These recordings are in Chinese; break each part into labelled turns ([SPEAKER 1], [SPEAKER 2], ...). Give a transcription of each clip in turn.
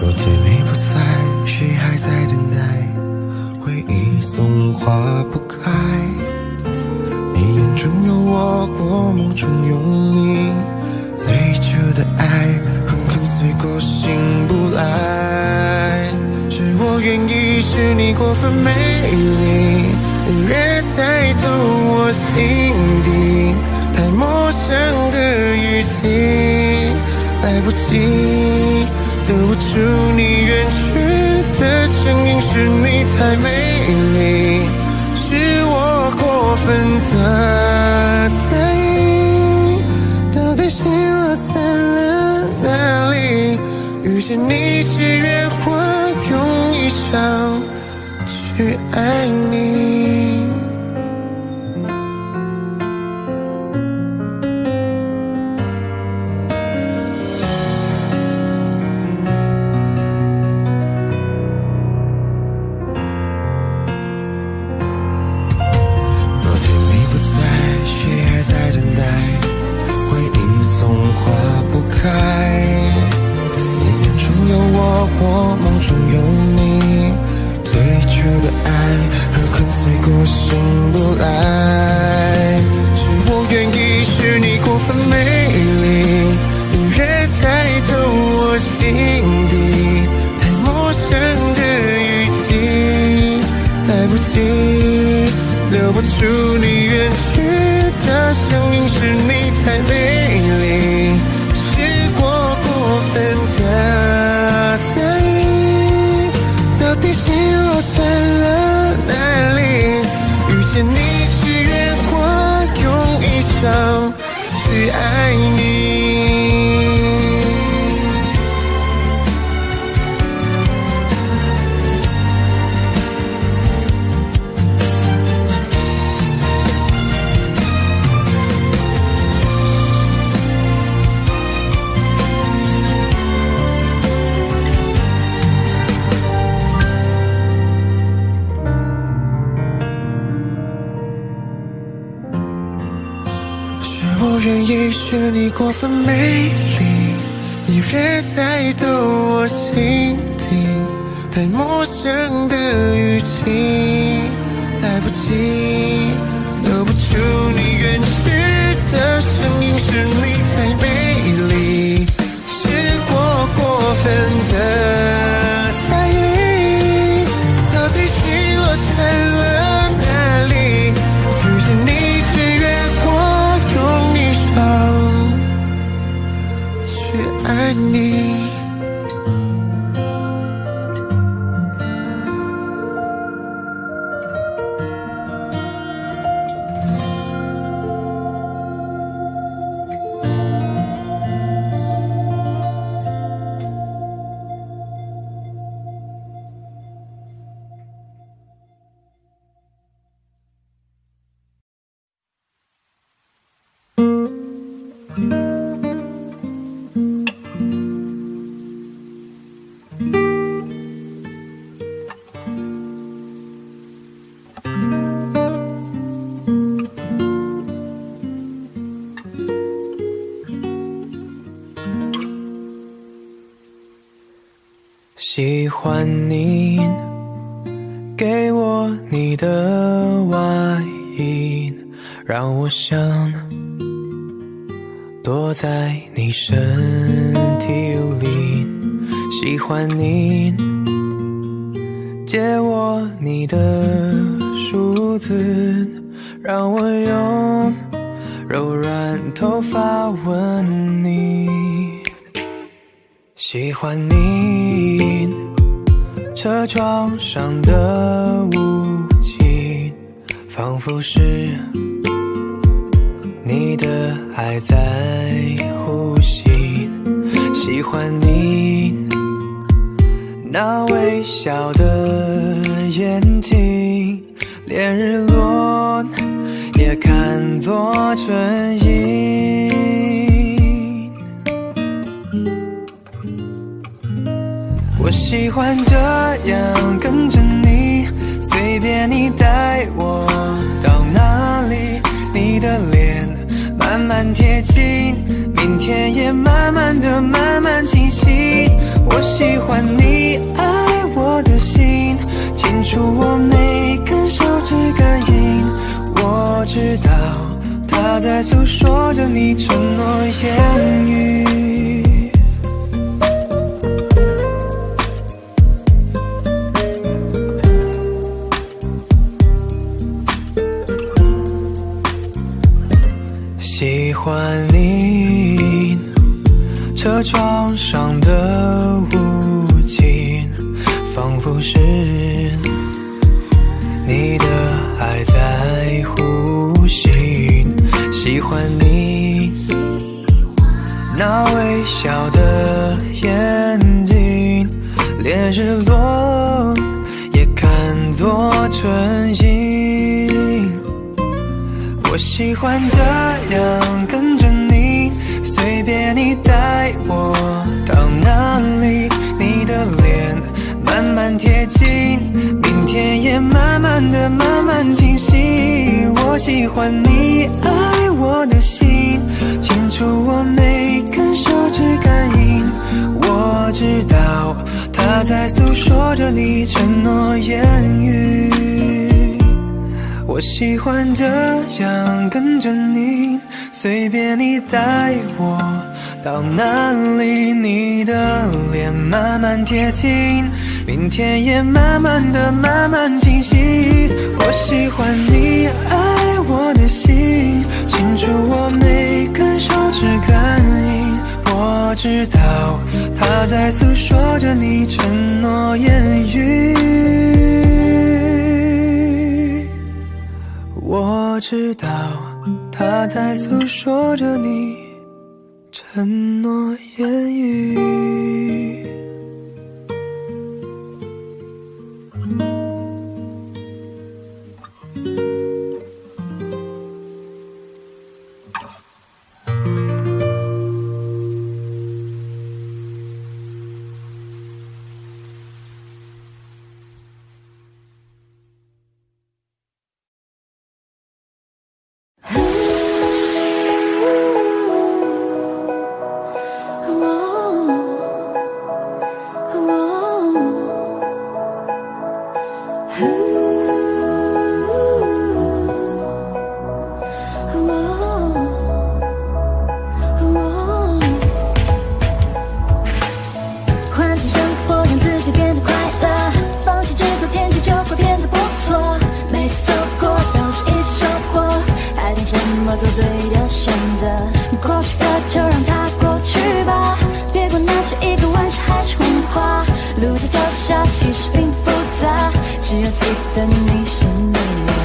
[SPEAKER 1] 若甜蜜不在，谁还在等待？回忆总化不开，你眼中有我，我梦中有你，最初的爱狠狠碎过醒不来。是我愿意，是你过分美丽，越猜透我心底，太陌生的语气，来不及留不住你远去的声音，是你太美丽，是我过分的在意，到底心落在了哪里？遇见你只愿我用一生去爱你。我梦中有你，最初的爱狠狠碎过醒不来。是我愿意，是你过分美丽，你越猜透我心底，太陌生的语气，来不及留不住你远去的声音，是你太美丽，是我过分的在意，到底心落在了哪里？遇见你只愿我用一生去爱你。我愿意，是你过分美丽，你越猜透我心底，太陌生的语气，来不及留不住你远去的声音，是你太美丽，是我过分的在意，到底心落在了哪里？遇见你只愿我用一生去爱你。
[SPEAKER 2] 喜欢你给我你的外衣，让我想躲在你身体里。喜欢你借我你的梳子，让我用柔软头发吻你。喜欢你车窗上的雾气，仿佛是你的爱在呼吸。喜欢你那微笑的眼睛，连日落也看作春意。我喜欢这样跟着你，随便你带我到哪里，你的脸慢慢贴近，明天也慢慢的慢慢清晰。 我喜欢你爱我的心，清楚我每根手指感应。我知道它在诉说着你承诺言语。喜欢你车窗上的雾气，仿佛是你的爱在呼吸。喜欢你那微笑的眼睛，连日落也看作春心。我喜欢这样跟着你，随便你带我到哪里，你的脸慢慢贴近，明天也慢慢的慢慢清晰。我喜欢你爱我的心，清楚我每根手指感应。我知道它在诉说着你承诺言语。我喜欢这样跟着你，随便你带我到哪里，你的脸慢慢贴近，明天也慢慢的慢慢清晰。我喜欢你爱我的心，清楚我每根手指感应。我知道它在诉说着你承诺言语。我知道它在诉说着你承诺言语。
[SPEAKER 3] 做对的选择，过去的就让它过去吧，别管那是一个玩笑还是谎话。路在脚下其实并不复杂，只要记得你是你。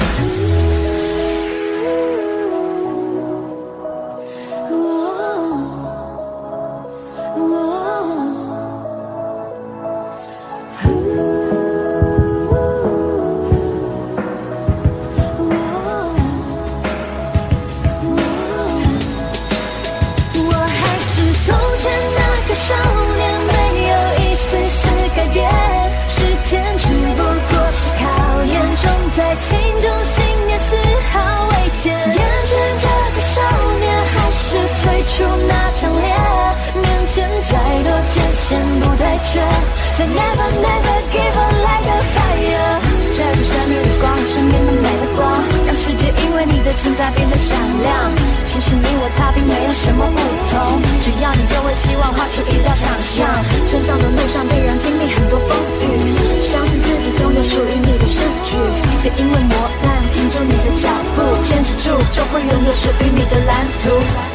[SPEAKER 3] 心中信念丝毫未减，眼前这个少年还是最初那张脸，面前再多艰险不退却，再 never never give up like a fire。 遮住生命的光，身边的美的光，让世界因为你的存在变得闪亮。其实你我他并没有什么不同，只要你愿为希望画出一道想象。成长的路上必然经历很多风雨，相信自己终有属于你的诗句。别因为磨难停住你的脚步，坚持住就会拥有属于你的蓝图。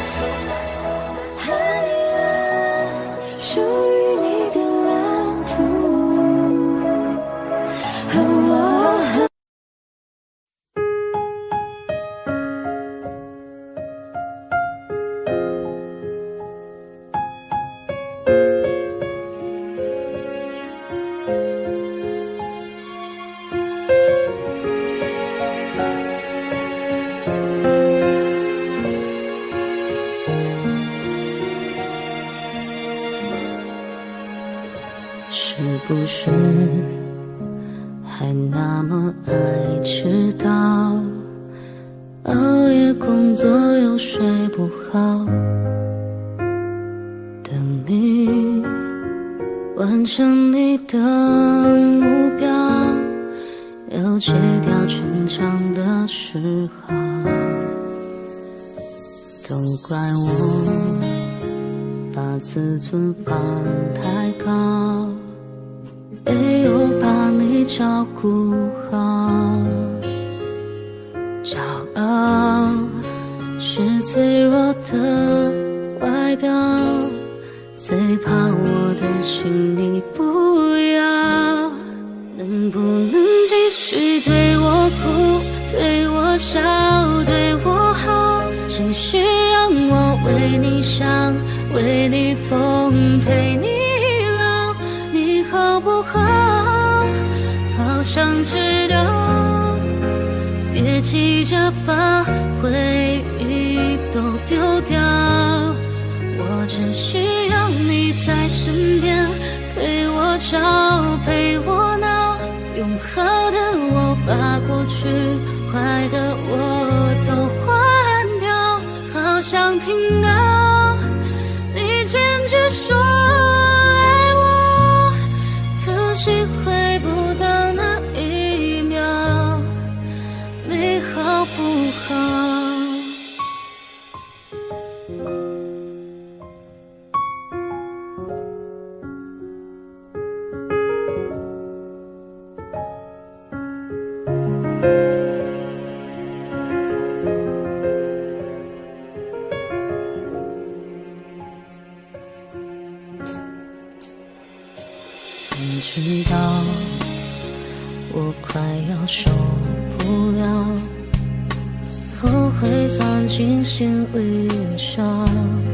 [SPEAKER 3] 属于你的蓝图。是不是还那么爱迟到？熬夜工作又睡不好，等你完成你的目标，要戒掉逞强的嗜好。都怪我把自尊放太高，没有把你照顾好。骄傲是脆弱的外表，最怕我的心你不要。能不能继续对我哭，对我笑，对我好，继续让我为你想，为你疯，陪你老，你好不好？好想知道，别急着把回忆都丢掉，我只需要你在身边，陪我吵，陪我闹，用好的我把过去坏的我都换掉。好想听到你坚决说爱我，可惜回不到那一秒，你好不好？你知道我快要受不了，我会钻进心里伤，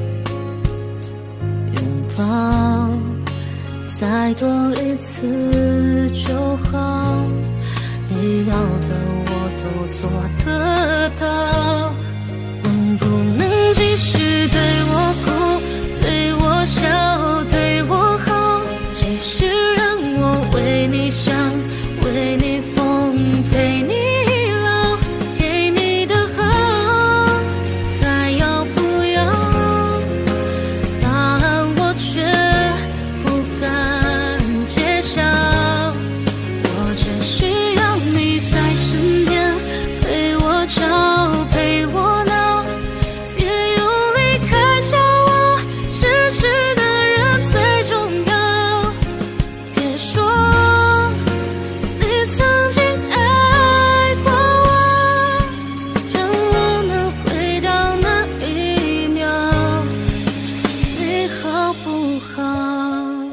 [SPEAKER 3] 拥抱再多一次就好，你要的我都做得到。能不能继续对我哭，对我笑，对我好，继续让我为你想，为你疯，陪你老，给你的好还要不要？答案我却不敢揭晓，我只需要你在身边，陪我吵，陪我闹，别用离开叫我失去的人最重要。别说你曾经爱过我，让我能回到那一秒，你好不好？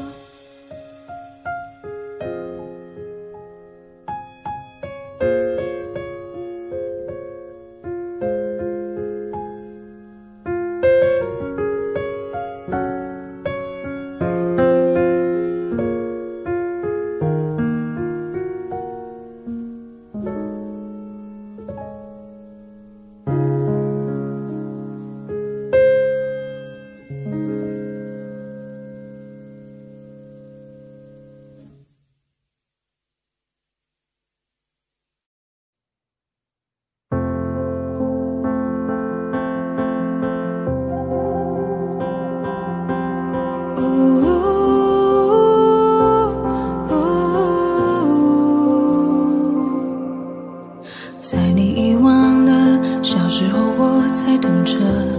[SPEAKER 4] 在你遗忘的小时候，我在等着，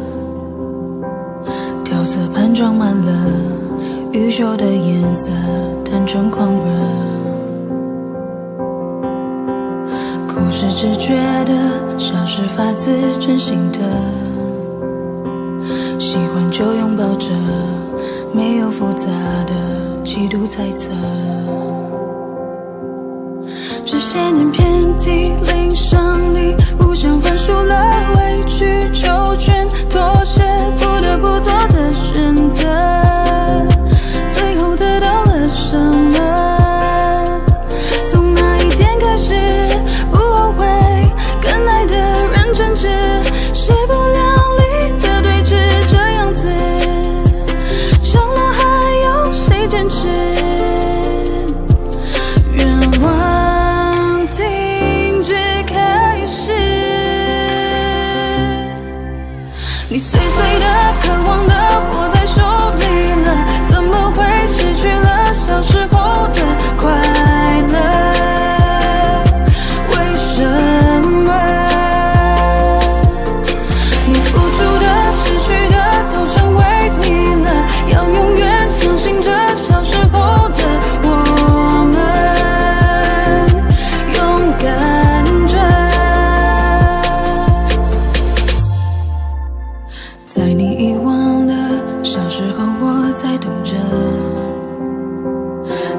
[SPEAKER 4] 调色盘装满了宇宙的颜色，单纯狂热。哭是直觉的，笑是发自真心的，喜欢就拥抱着，没有复杂的嫉妒猜测。这些年遍体鳞伤里，互相宽恕了，委曲求全，妥协，不得不做的选择，最后得到了什么？从那一天开始，不后悔，跟爱的人争执，势不两立的对峙，这样子，长路还有谁坚持？愿望停止开始。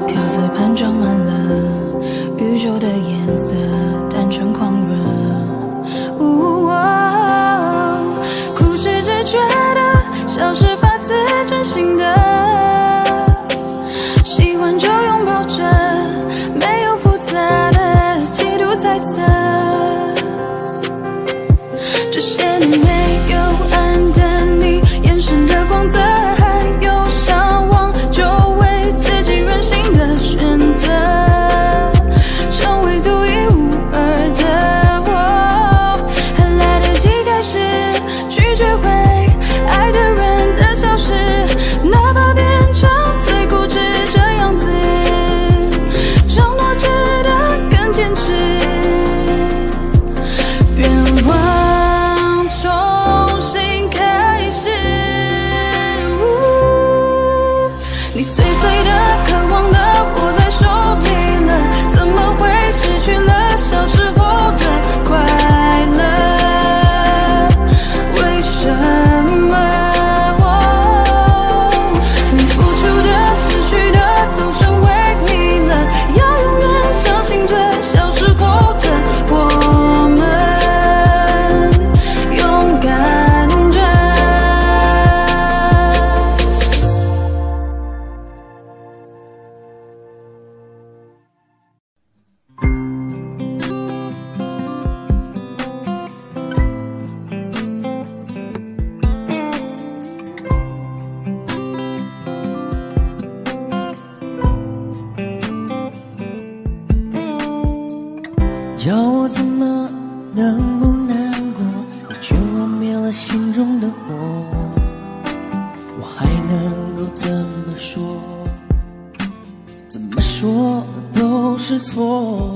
[SPEAKER 4] 调色盘装满了宇宙的颜色，单纯狂热。固执着觉得笑是发自真心的，喜欢就拥抱着，没有复杂的嫉妒猜测。这些年没有暗淡你眼神的光泽，还有向往就为自己任性的选择，成为独一无二的我。还来得及开始拒绝会爱的人的消失，哪怕变成最固执这样子，承诺值得更坚持。愿望重新开始，你碎碎的渴望的握在手里了，怎么会失去了小时候的快乐？为什么你付出的失去的都成为你了？要永远相信着小时候的我们，勇敢着。
[SPEAKER 5] 叫我怎么能不难过？你劝我灭了心中的火，我还能够怎么说？怎么说都是错。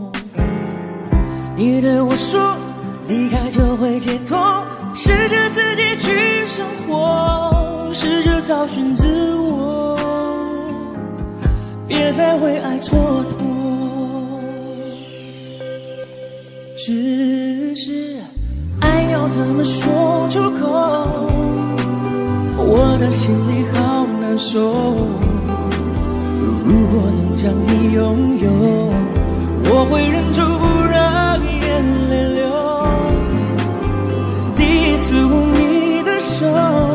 [SPEAKER 5] 你对我说，离开就会解脱，试着自己去生活，试着找寻自我，别再为爱蹉跎。只是爱要怎么说出口，我的心里好难受。如果能将你拥有，我会忍住不让眼泪流。第一次握你的手，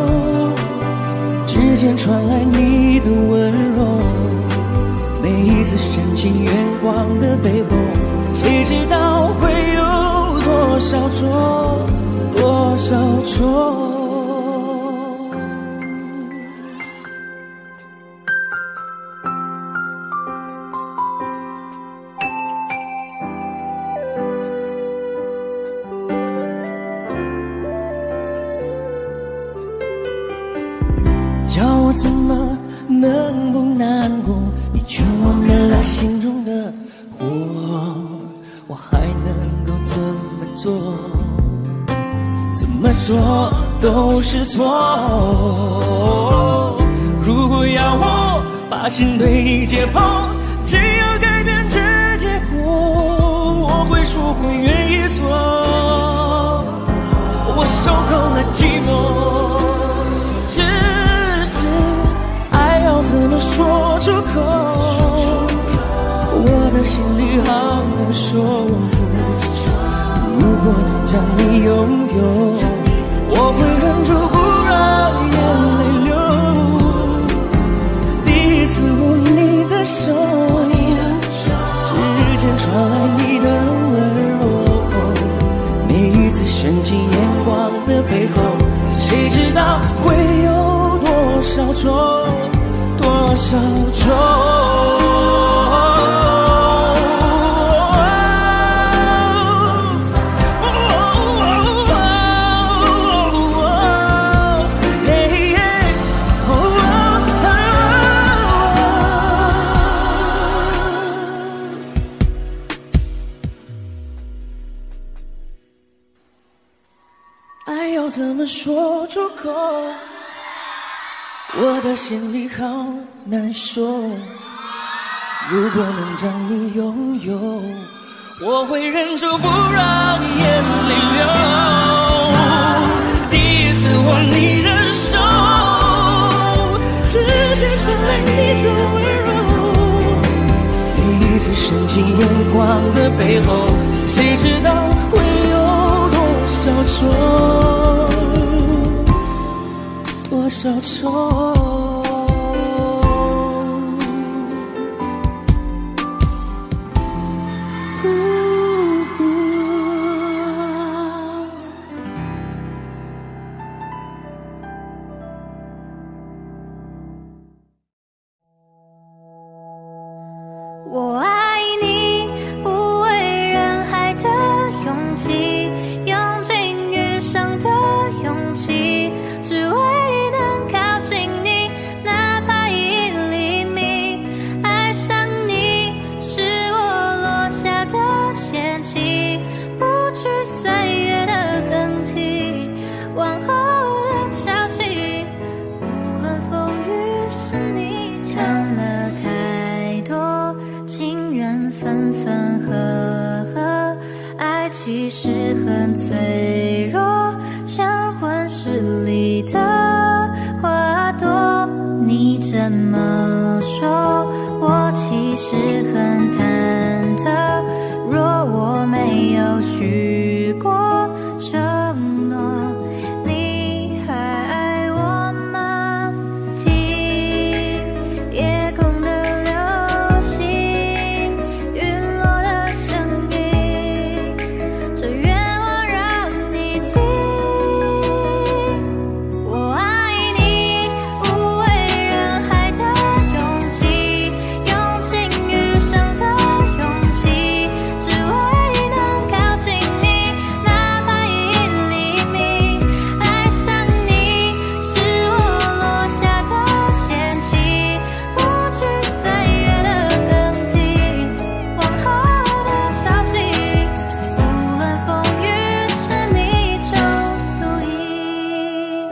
[SPEAKER 5] 指尖传来你的温柔，每一次深情眼光的背后，谁知道会有多少错，多少错。叫我怎么能不难过？你劝我灭了心中的火，我还能够怎么做？怎么做都是错。如果要我把心对你解剖，只要改变这结果，我会说会愿意做。我受够了寂寞，只是爱要怎么说出口？我的心里好难受。如果能将你拥有，我会忍住不让眼泪流。第一次握你的手，指尖传来你的温柔，每一次深情眼光的背后，谁知道会有多少错，多少错。爱要怎么说出口？我的心里好难受。如果能将你拥有，我会忍住不让眼泪流。第一次握你的手，指尖传来你的温柔， 深情眼光的背后，谁知道会有多少愁，多少愁。
[SPEAKER 3] 我爱你，无畏人海的勇气，用尽余生的勇气，只为能靠近你，哪怕1厘米。爱上你，是我落下的陷阱，不惧岁月的更替，往后的潮汐，无论风雨是你看了太多情缘分分合合，爱其实很脆弱，像温室里的花朵。你这么说，我其实很忐忑。若我没有许过承诺，你还爱我吗？听夜空的流星陨落的声音，这愿望让你听。我爱你，无畏人海的勇气，用尽余生的勇气，只为能靠近你，哪怕1厘米。爱上你，是我落下的陷阱，不惧岁月的更替，往后的潮汐，无论风雨是你就足矣。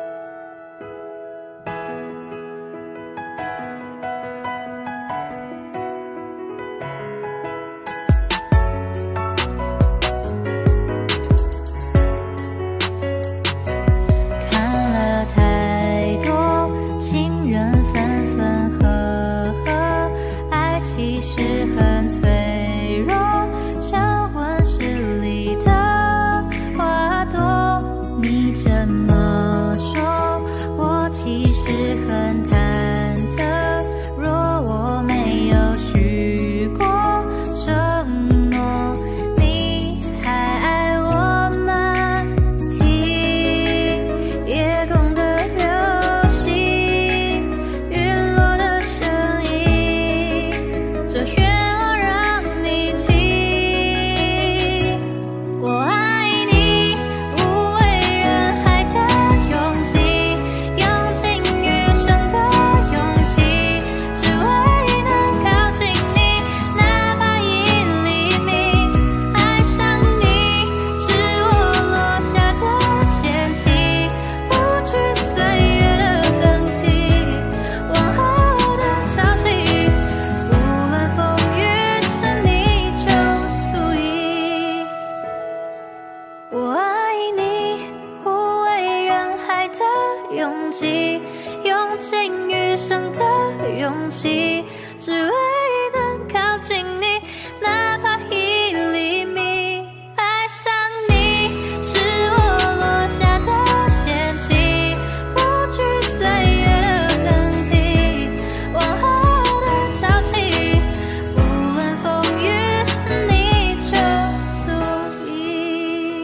[SPEAKER 3] 看了太多情缘分分合合，爱其实很脆弱，像温室里的花朵。你这么说，我其实很忐忑。若我没有许过承诺，你还爱我吗？听夜空的流星陨落的声音，这愿望让你听。我爱你，无畏人海的勇气，用尽余生的勇气，只为能靠近你，哪怕1厘米。爱上你，是我落下的陷阱，不惧岁月的更替，往后的潮汐，无论风雨是你就足矣。我爱你，无畏人海的勇气，用尽余生的勇气，只为能靠近你，哪怕1厘米。爱上你，是我落下的陷阱，不惧岁月的更替，往后的潮汐，无论风雨是你就足矣。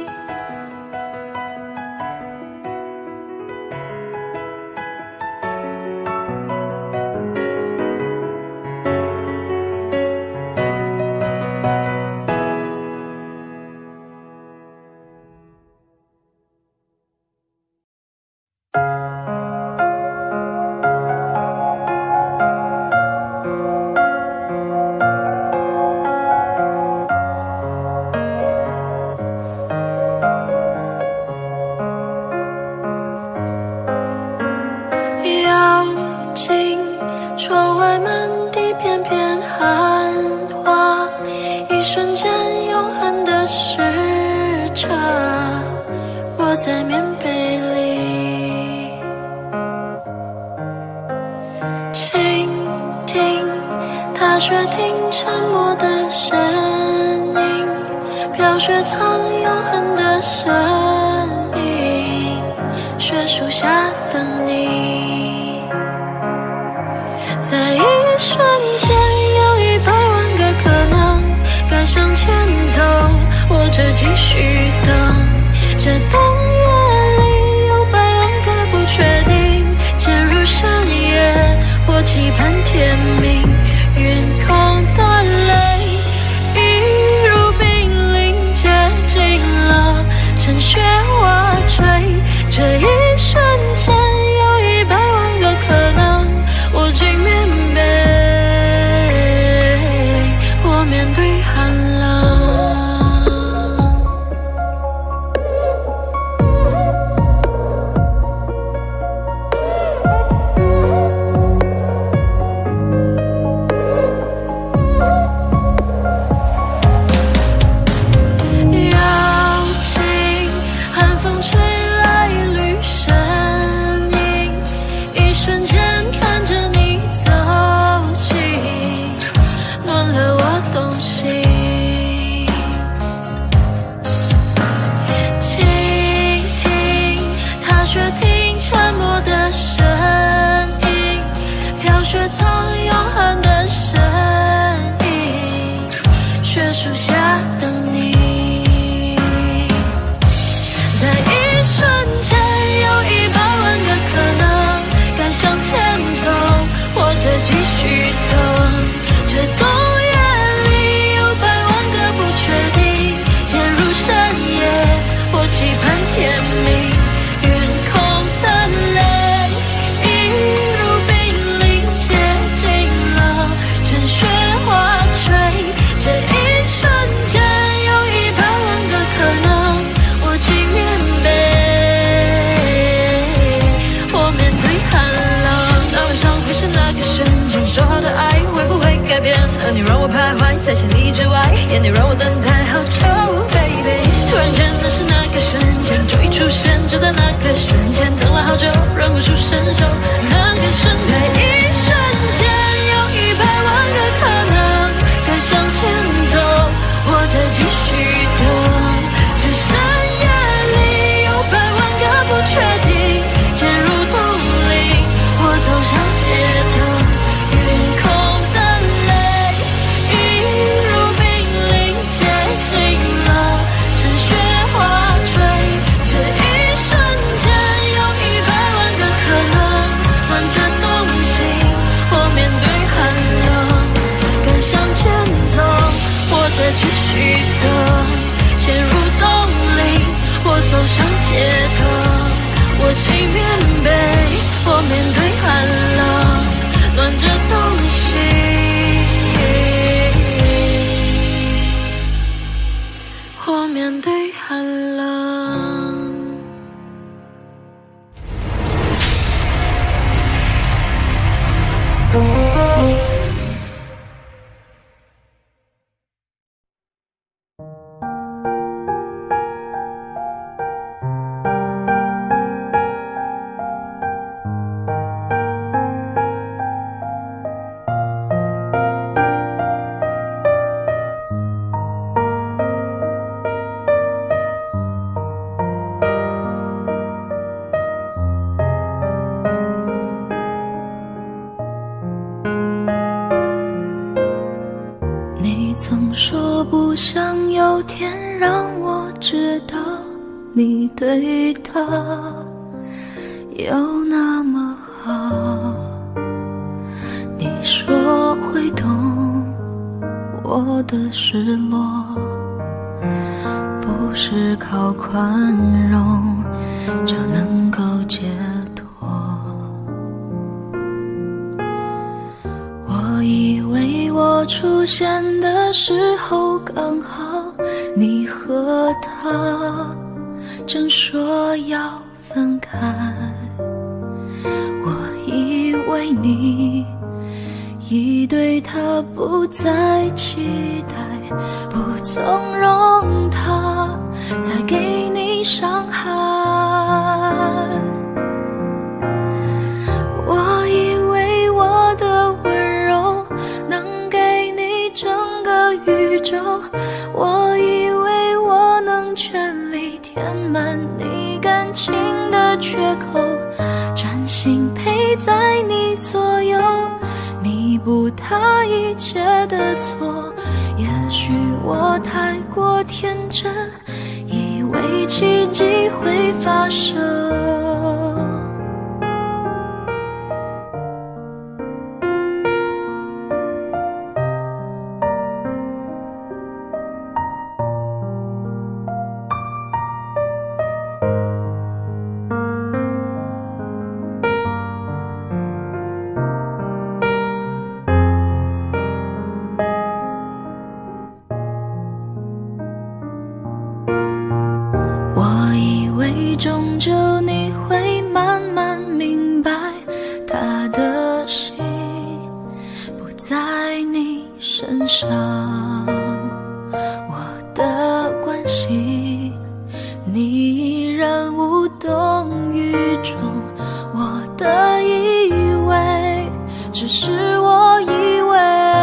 [SPEAKER 4] 妖精，窗外满地片片寒花，一瞬间永恒的时差，窝在棉被里，倾听它
[SPEAKER 3] 踏雪听沉默的声音，飘雪藏永恒的身影，雪树下等你。在一瞬间有100万个可能，该向前走或者继续等，这冬夜里有百万个不确定，渐入深夜或期盼天明，云空的泪一如冰凌接近了，趁雪花吹，这一瞬间有100万个可能，我尽面背，我面对寒冷。树下等你，在一瞬间有100万个可能，该向前走或者继续等，这冬夜里有100万个不确定，渐入深夜或期盼天明，云空的泪一如冰凌接近了，趁雪花吹，这一瞬间有100万个可能，我尽面背，我面对寒冷。那晚上会是那个瞬间，说好的爱会不会改变？而你让我徘徊在千里之外，眼里让我等待好久 baby。 突然间那是那个瞬间，就一出现，就在那个瞬间，等了好久，让我出伸手，那个瞬间，在一瞬间有100万个可能，该向前走或者继续等，这深夜里有100万个不确定，渐入冬令，我走上街头，云空的泪一如冰凌接近了，趁雪花吹，这一瞬间有100万个可能，暖着冬心，我面对寒冷，敢向前走或者继续等，陷入冬令，我走上街头，我尽面背，我面对寒冷，暖着冬心，我面对寒冷。你曾说不想有天让我知道你对他有那么好，你说会懂我的失落，不是靠宽容就能够解脱。我以为我出现的时候刚好你和他正说要分开，我以为你已对他不再期待，不纵容他再给你伤害。我以为我的温柔能给口，专心陪在你左右，弥补他一切的错。也许我太过天真，以为奇迹会发生。终究你会慢慢明白，他的心不在你身上，我的关系你依然无动于衷。我的以为只是我以为，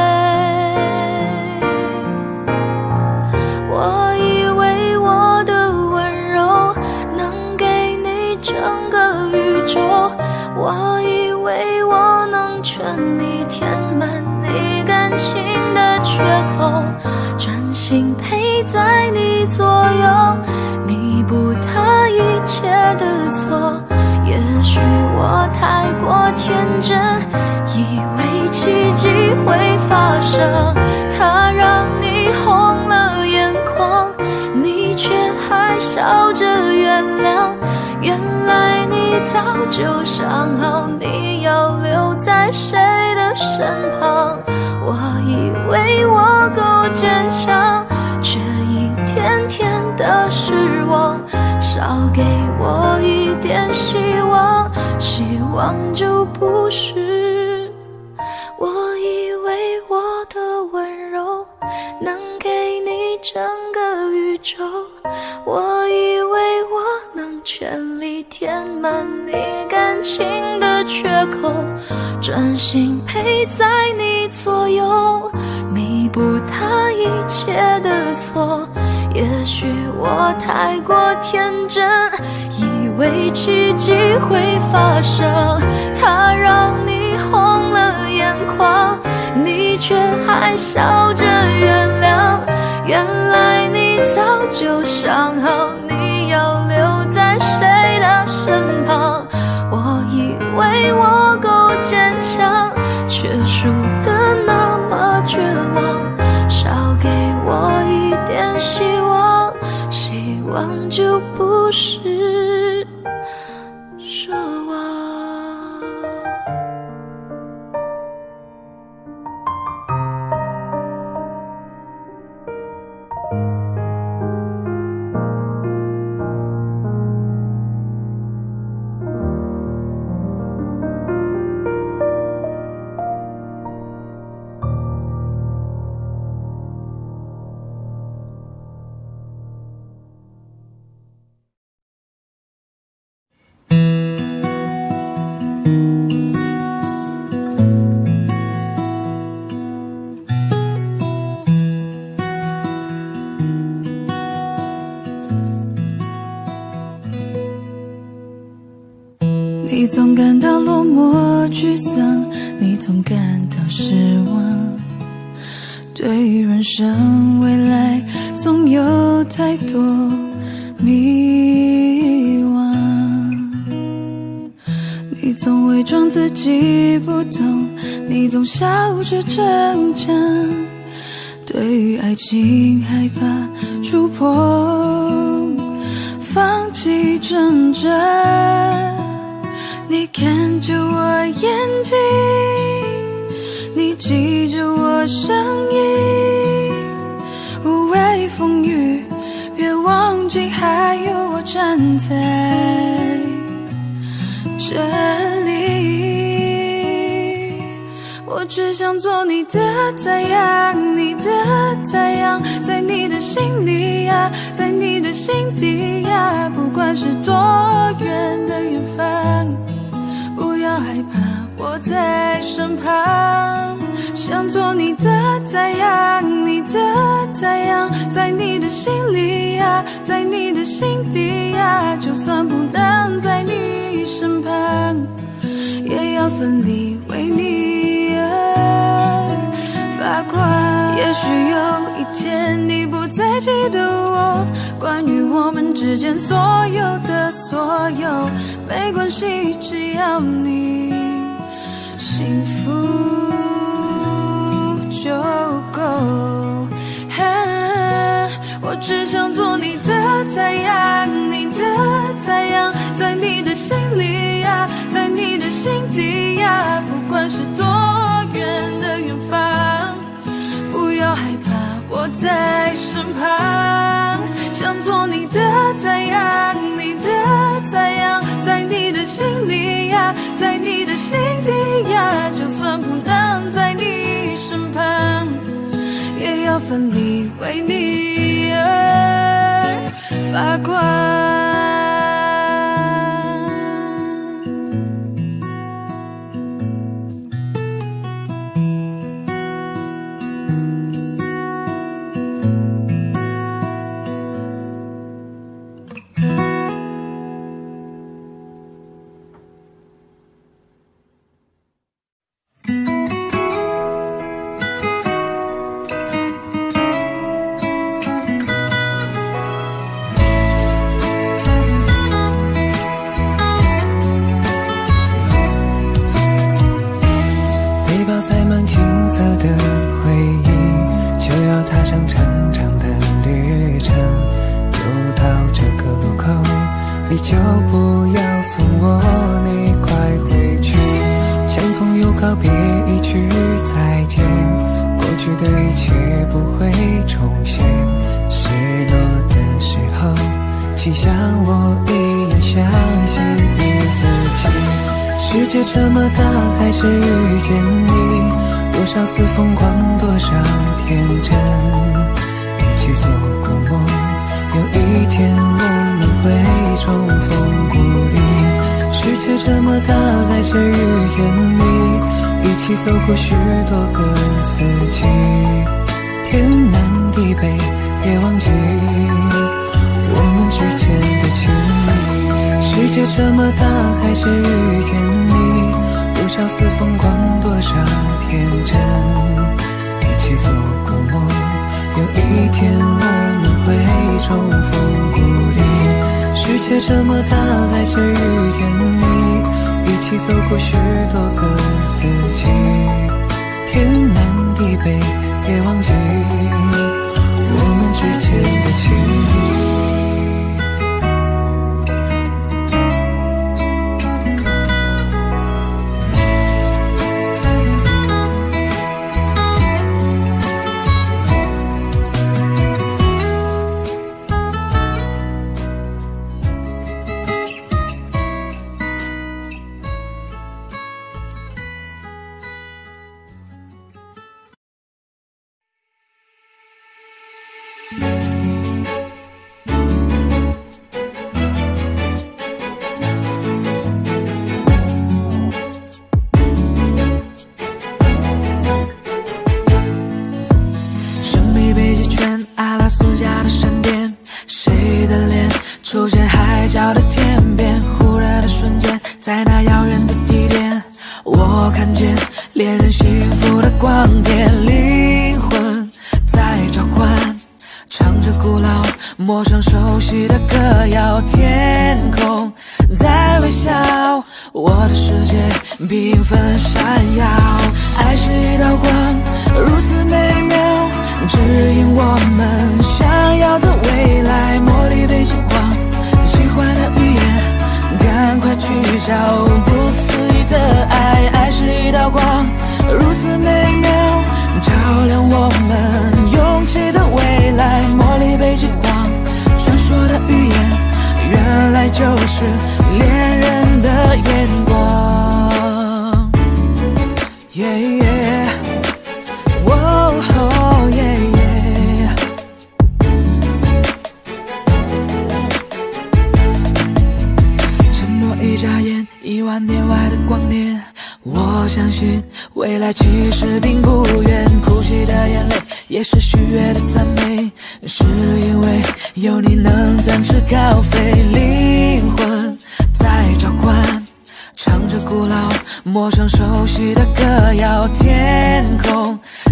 [SPEAKER 3] 我以为我的温柔能给你整个宇宙，我以为我能全力填满你感情的缺口，专心陪在你左右，弥补他一切的错。也许我太过天真，以为奇迹会发生，它让你红了眼眶，你却还笑着原谅。原来你早就想好你要留在谁的身旁，我以为我够坚强，却一天天的失望。少给我一点希望，希望就不是。我以为我的温柔能给你整个宇宙，我以为我能全力填满你感情的缺口，专心陪在你左右，弥补他一切的错。也许我太过天真，以为奇迹会发生，它让你红了眼眶，你却还笑着原谅。原来你早就想好你要留在谁的身旁，我以为我够坚强，却输得那么绝望。少给我一点希望，希望就不是奢望。
[SPEAKER 4] 你总感到落寞沮丧，你总感到失望，对于人生未来总有太多迷惘。你总伪装自己不懂，你总笑着逞强，对于爱情害怕触碰，放弃挣扎。你看着我眼睛，你记着我声音，无畏风雨，别忘记还有我站在这里。我只想做你的太阳，你的太阳，在你的心里呀，在你的心底呀，不管是多远的远方，不要害怕，我在身旁。想做你的太阳，你的太阳，在你的心里呀，在你的心底呀，就算不能在你分离，为你而发光。也许有一天你不再记得我，关于我们之间所有的所有，没关系，只要你幸福就够。我只想做你的太阳，你的太阳，在你的心里呀，在你的心底呀，不管是多远的远方，不要害怕，我在身旁。想做你的太阳，你的太阳，在你的心里呀，在你的心底呀，就算不能在你身旁，也要分离，为你而发光。
[SPEAKER 2] 就不要从我那块回去，相逢又告别，一句再见，过去的一切不会重现。失落的时候，请像我一样相信你自己。世界这么大，还是遇见你，多少次疯狂，多少天真，一起做过梦，有一天我们会重逢故里。世界这么大，还是遇见你，一起走过许多个四季。天南地北，别忘记我们之间的情谊。世界这么大，还是遇见你，多少次疯狂，多少天真，一起做过梦，有一天我们会重逢故里。世界这么大，还是遇见你，一起走过许多个四季。天南地北，别忘记我们之间的情谊。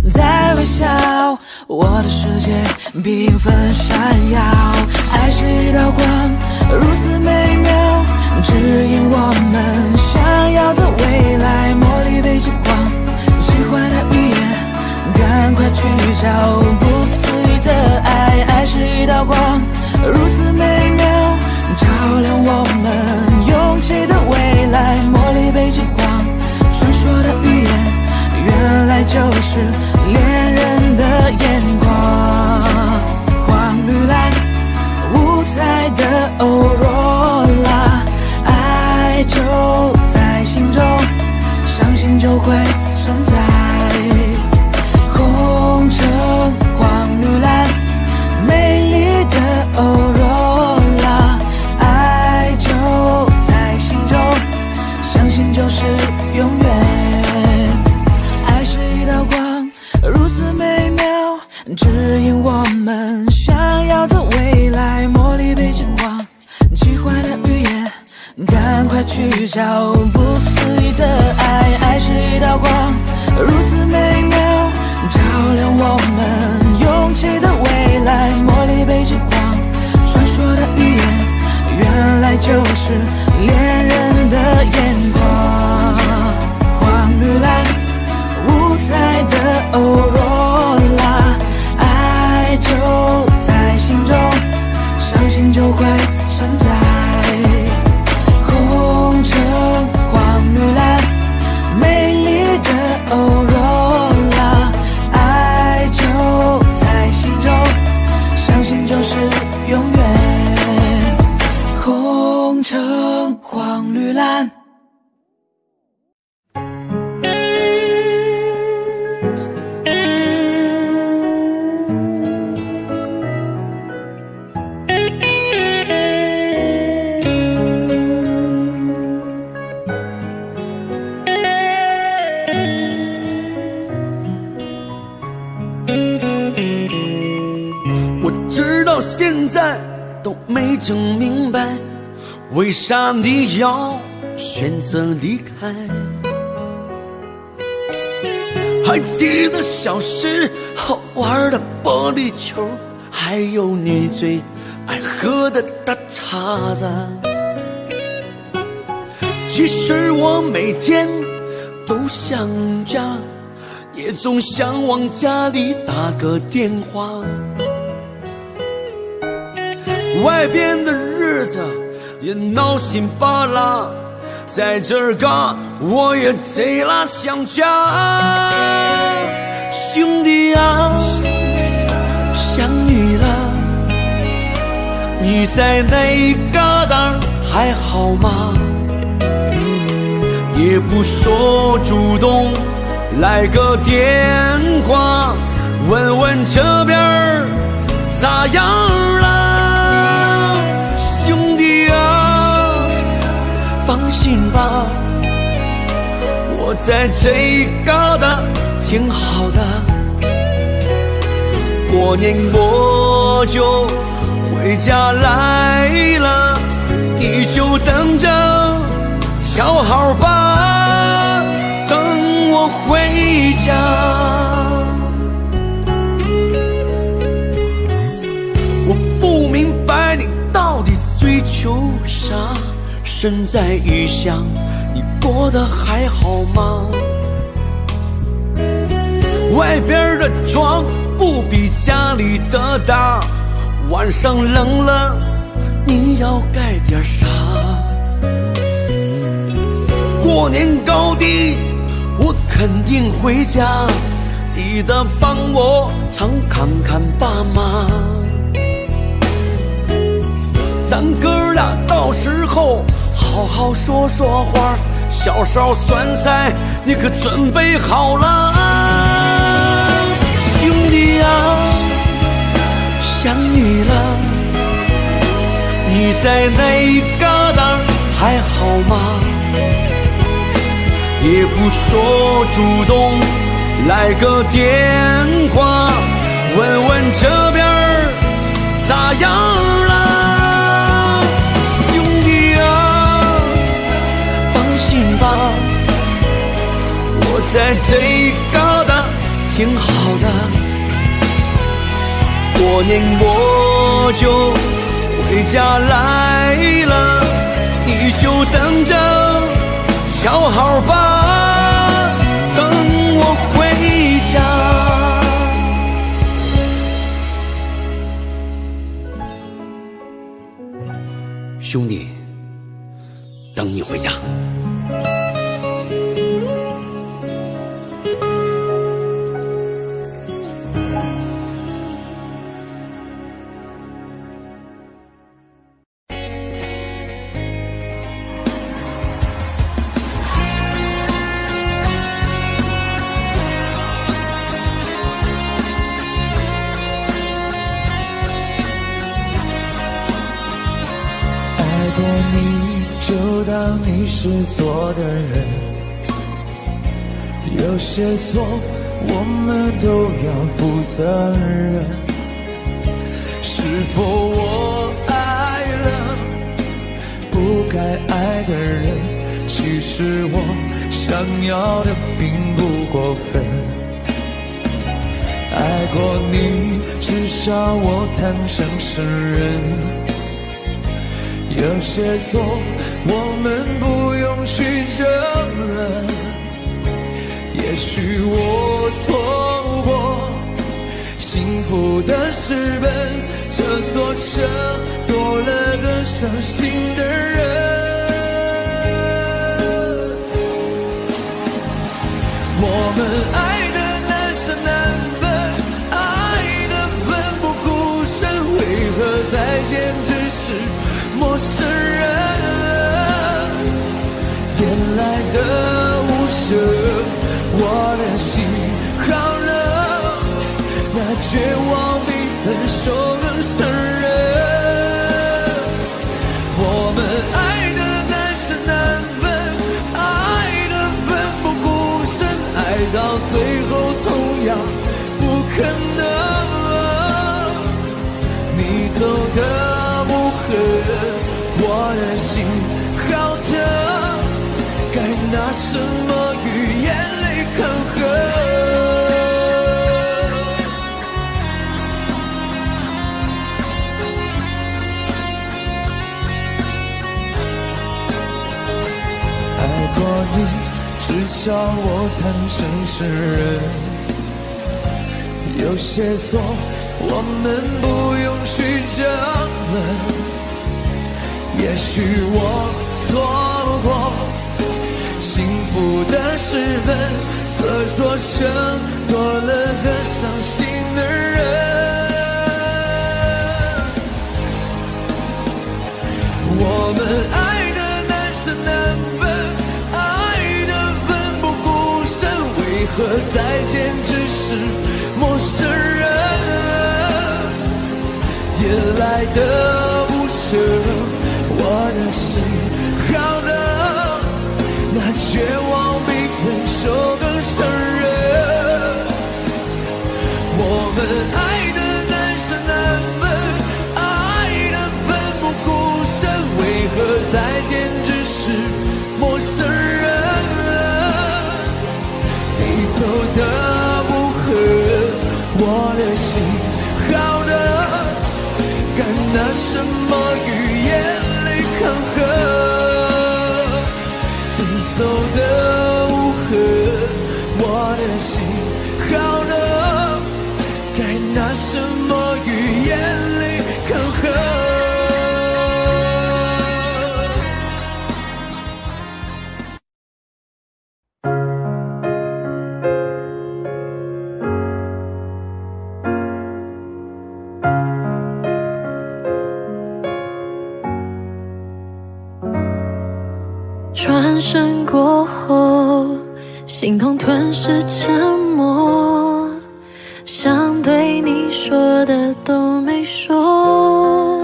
[SPEAKER 5] 在微笑，我的世界缤纷闪耀。爱是一道光，如此美妙，指引我们想要的未来。茉莉被之光，喜欢的语言，赶快去找不思议的爱。爱是一道光，如此美妙，照亮我们勇气的未来。茉莉被之光，传说的语言，原来就是恋人的眼光。黄绿蓝，五彩的欧若拉，爱就在心中，相信就会存在。红橙黄绿蓝，美丽的欧若拉，爱就在心中，相信就是永远。爱是一道光，如此美妙，指引我们想要的未来。茉莉被之光，奇幻的语言，赶快去找不思议的爱。爱是一道光，如此美妙，照亮我们勇气的未来。茉莉被之光，传说的语言，原来就是恋人的眼光。黄绿蓝，五彩的欧若拉，爱就在心中，相信就会存在。红橙黄绿蓝，美丽的欧若拉，爱就在心中，相信就是永远。红橙黄绿蓝。
[SPEAKER 6] 现在都没整明白，为啥你要选择离开？还记得小时候玩的玻璃球，还有你最爱喝的大碴子。其实我每天都想家，也总想往家里打个电话。外边的日子也闹心巴拉，在这儿嘎我也贼拉想家。兄弟啊，想你了，你在那旮瘩还好吗？也不说主动来个电话，问问这边咋样了？兄弟啊，放心吧，我在这旮瘩挺好的。过年我就回家来了，你就等着瞧好吧，等我回家。我不明白你到底追求啥，身在异乡，你过得还好吗？外边的床不比家里的大，晚上冷了你要盖点啥？过年高低我肯定回家，记得帮我常看看爸妈。咱哥俩到时候好好说说话，小烧酸菜你可准备好了啊？兄弟啊，想你了，你在那旮瘩还好吗？也不说主动来个电话，问问这边咋样了？兄弟啊，放心吧，我在这旮瘩挺挺好的，过年我就回家来了，你就等着瞧好吧，等我回家。兄弟，等你回家。
[SPEAKER 7] 过你就当你是错的人，有些错我们都要负责任。是否我爱了不该爱的人？其实我想要的并不过分。爱过你，至少我坦诚承认。有些错我们不用去争论，也许我错过幸福的时分，这座城多了个伤心的人。我们爱的难舍难分，爱的奋不顾身，为何再见只是陌生人？原来的无声，我的心好冷，那绝望比分手更伤人。我们爱的难舍难分，爱的奋不顾身，爱到最后同样不可能。你走的不狠，我的心好疼，该拿什么与眼泪抗衡？爱过你，至少我坦诚承认。有些错我们不用去争论，也许我错过幸福的时分，这座城多了个伤心的人。我们爱的难舍难分，爱的奋不顾身，为何再见只是陌生人？夜来的无声，我的心好冷，那绝望比分手更伤人。我们爱的难舍难分，爱的奋不顾身，为何再见只是陌生人？你走的不狠，我的心好冷，该拿什么与眼泪抗衡？你走的无痕，我的心好冷，该拿什么与眼泪抗衡？
[SPEAKER 3] 转身过后，心痛吞噬沉默，想对你说的都没说。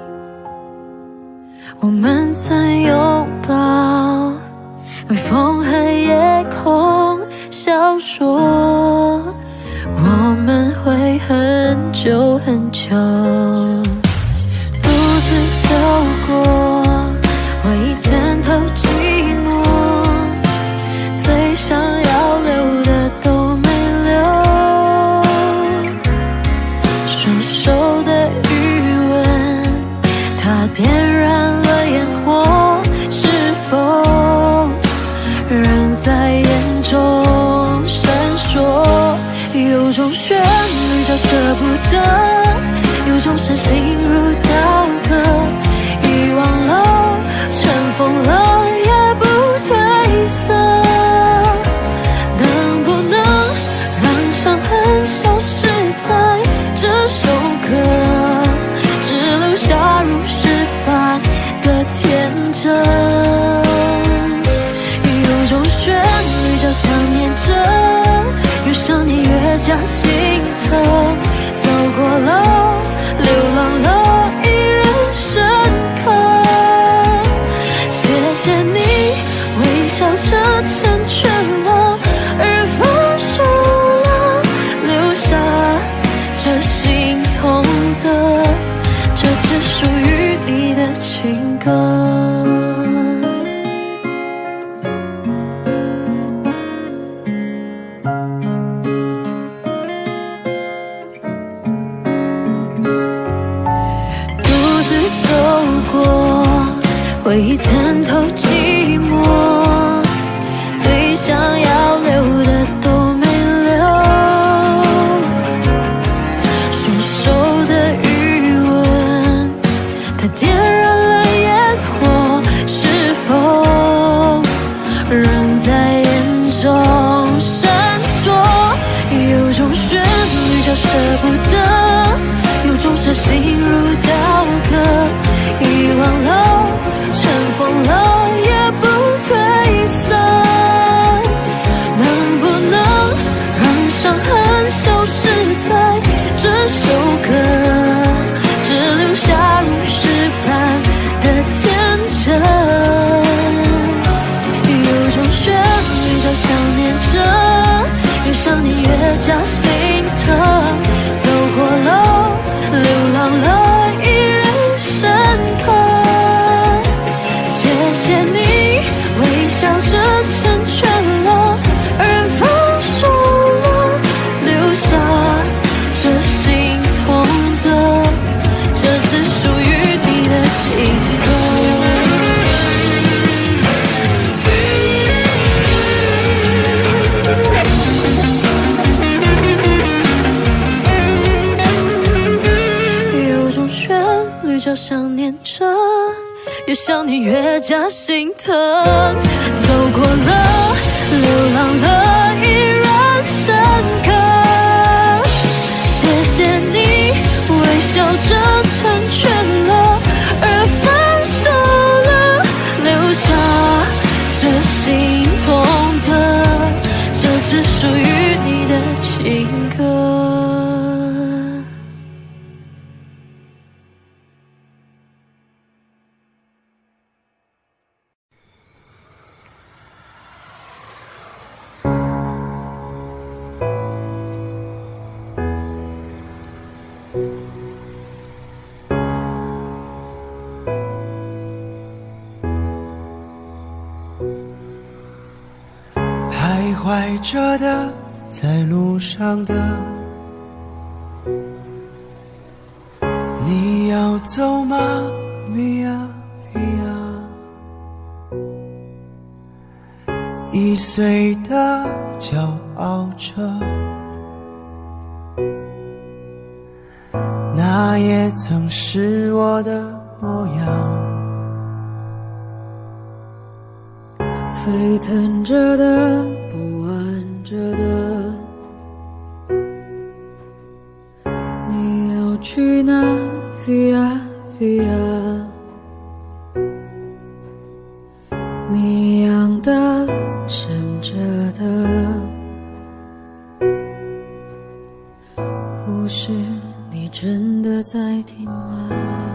[SPEAKER 3] 我们曾拥抱，微风和夜空小说，我们会很久很久，独自走过回忆参透寂寞，最想要留的都没留。 律叫舍不得，有种深心如刀割，遗忘了，尘封了，也不褪色。能不能让伤痕消失在这首歌，只留下如诗般的天真？有种旋律叫想念着，越想念越加心疼。走过了，流浪了，依然深刻。谢谢你微笑着成全了，而放手了，留下这心痛的，这只属于你的情歌。回忆参透寂寞，最想要留的都没留。双手的余温，它点燃了烟火，是否仍在眼中闪烁？有种旋律叫舍不得，有种深心如刀割，遗忘了，尘封了，也不褪色。能不能让伤痕消失在这首歌，只留下如诗般的天真？有种旋律叫想念着，越想念越加心疼。走过了，流浪了，依然深刻。谢谢你微笑着成全了，而放手了，留下这心痛的，这只属于你的情歌。有种旋律叫想念着，越想念越加心疼。走过了，流浪了，依然深刻。谢谢你微笑着成全了，而放手了，留下这心痛的，这只属于你的情歌。
[SPEAKER 1] 徘徊着的，在路上的，你要走吗？咪呀咪呀，易碎的骄傲着，那也曾是我的模样。
[SPEAKER 4] 沸腾着的，不安着的，你要去哪？Via Via， 谜样的，沉着的，故事你真的在听吗？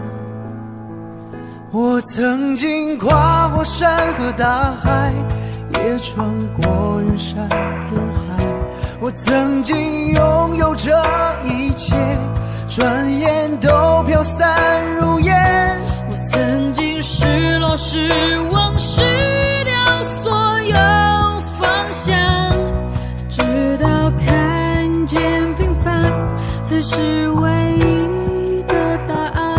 [SPEAKER 1] 我曾经跨过山和大海，也穿过人山人海。我曾经拥有这一切，转眼都飘散如烟。
[SPEAKER 4] 我曾经失落失望失掉所有方向，直到看见平凡才是唯一的答案。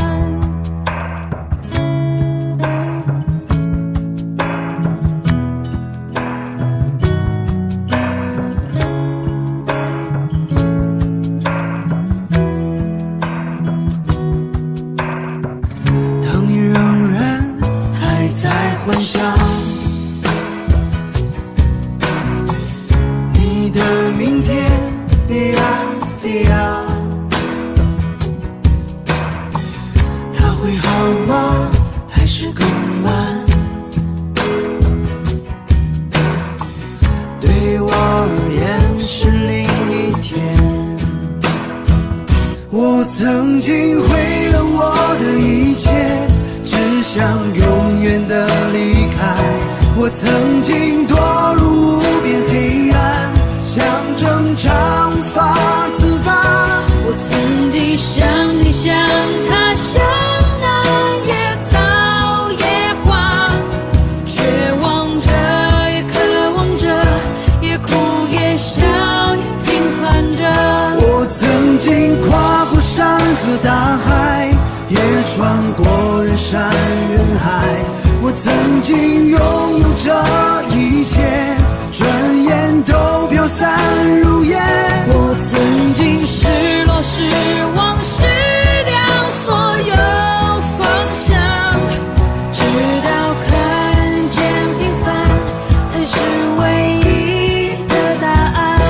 [SPEAKER 1] 我曾经毁了我的一切，只想永远的离开。我曾经堕入无边黑暗，想挣长发自拔。
[SPEAKER 3] 我曾经像你像他像那野草野花，绝望着也渴望着，也哭也笑也平凡着。
[SPEAKER 1] 我曾经跨过山和大海，也穿过人山人海。我曾经拥有这一切，转眼都飘散如烟。
[SPEAKER 3] 我曾经失落失望失掉所有方向，直到看见平凡才是唯一的答案。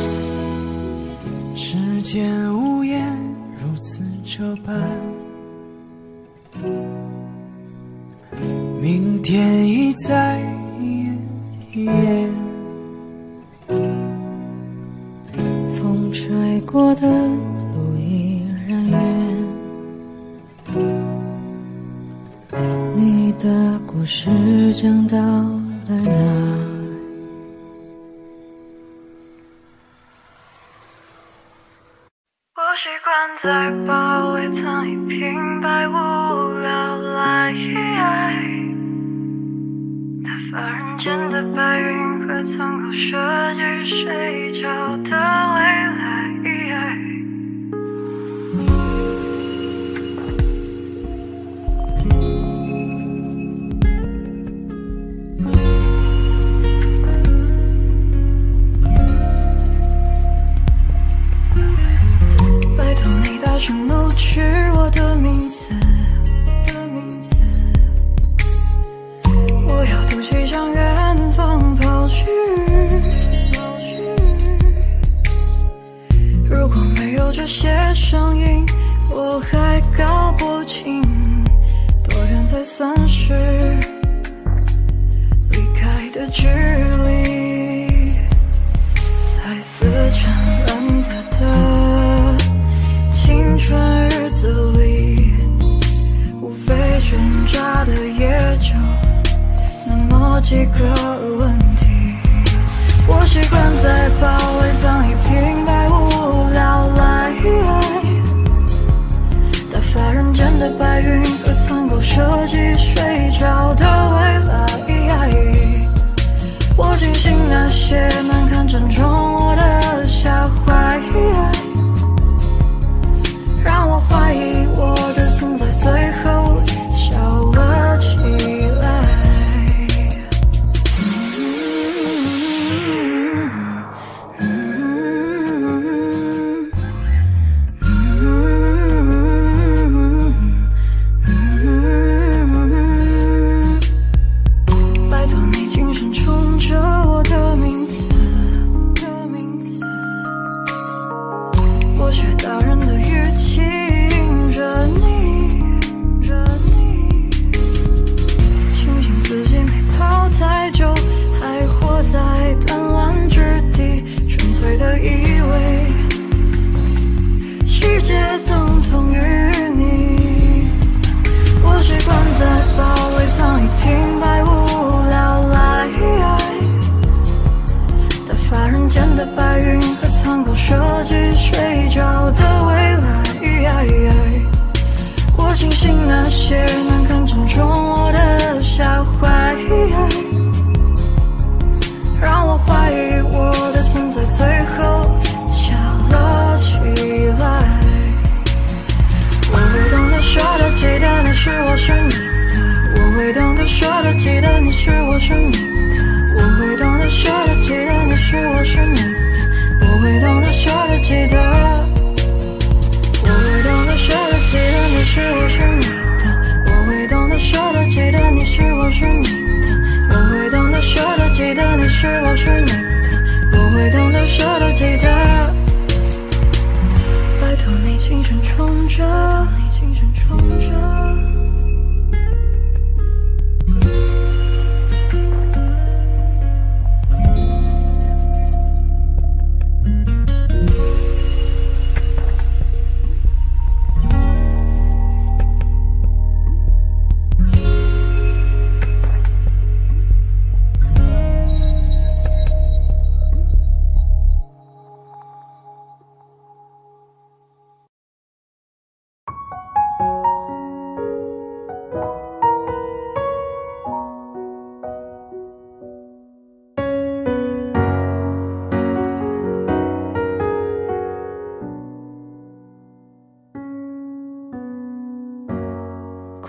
[SPEAKER 1] 世间无言如此这般，明天已在眼前。
[SPEAKER 3] 风吹过的路依然远，你的故事讲到了哪？
[SPEAKER 4] 我习惯在包围藏一瓶百无聊赖，打发人间的白云和苍口设计睡着的未来。拜托你大声怒斥我的名字，我要赌气向远方跑去。如果没有这些声音，我还搞不清多远才算是离开的距离。在死缠烂打的青春日子里，无非挣扎的也就那么几个问题。我习惯在包围藏一瓶百无聊赖，打发人间的白云和苍狗设计睡着的未来。我庆幸那些难堪正中我的下怀，让我怀疑我的存在最后笑了起来。拜托你轻声冲着我的名字，我学大人的语气迎着你，庆幸自己没跑太久，还活在弹丸之地，纯粹的以为世界等同于你。我习惯在包围藏一瓶百无聊赖，打发人间的白云和苍狗设计睡着的未来。我庆幸那些难堪正中我的下怀，让我怀疑我的存在最后笑了起来。我会懂得说的记得你是我是你的，我会懂得说的记得你是我是你的，我会懂得说的记得你是我是你的，我会懂得说的记得，我会懂得说的记得你是我是你的，我会懂得说的记得你是我是你的，我会懂得说的记得你是我是你的，我会懂得说的记得。拜托你轻声冲着，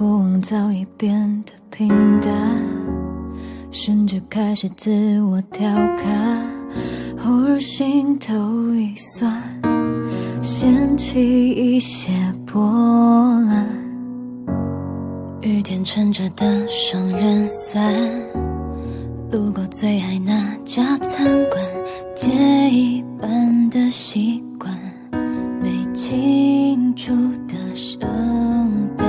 [SPEAKER 3] 过往早已变得平淡，甚至开始自我调侃，偶尔心头一酸，掀起一些波澜。雨天撑着的双人伞，路过最爱那家餐馆，借一半的习惯，没庆祝的圣诞，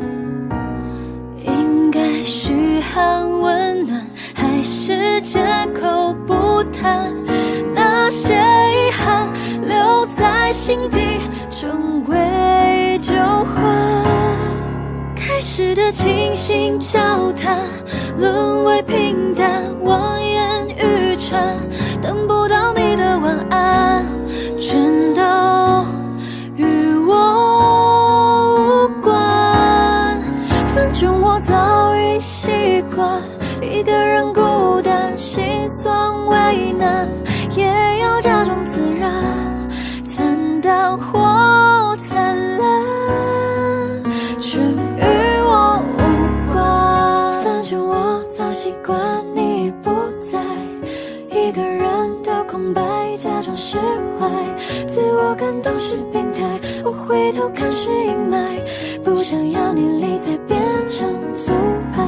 [SPEAKER 3] 应该嘘寒问暖，还是借口不谈？那些遗憾留在心底，成为旧患。开始的倾心交谈，沦为平淡，望眼欲穿，等不到你的晚安，全都与我无关。反正我早已习惯一个人孤单，心酸为难，也要假装自然，惨淡或灿烂，却与我无关。反正我早习惯你不在，一个人的空白，假装释怀，自我感动是病态，我回头看是阴霾，不想要你离才变成阻碍。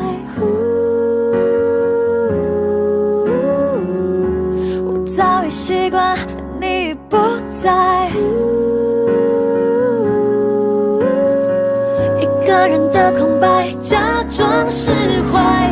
[SPEAKER 3] 我早已习惯你不在，一个人的空白，假装释怀。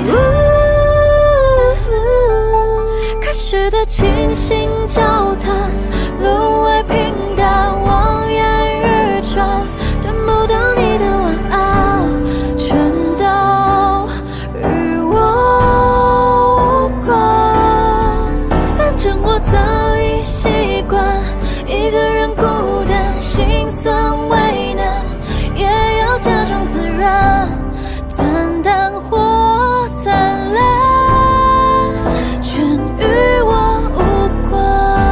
[SPEAKER 3] 开始的倾心交谈，沦为平淡，望眼欲穿，等不到你的晚安，全都与我无关。反正我早已习惯一个人孤单，心酸为难，也要假装自然，惨淡或灿烂，全与我无关。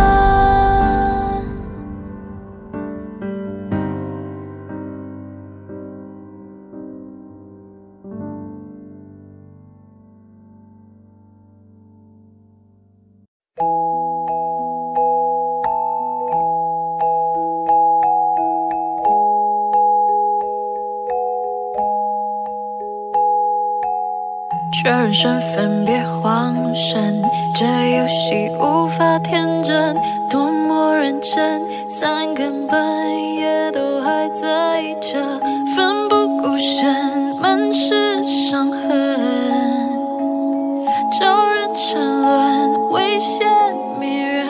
[SPEAKER 4] 确认身份别慌神，这游戏无法天真，多么认真，三更半夜都还在这，奋不顾身，满是伤痕，招人沉沦，危险迷人，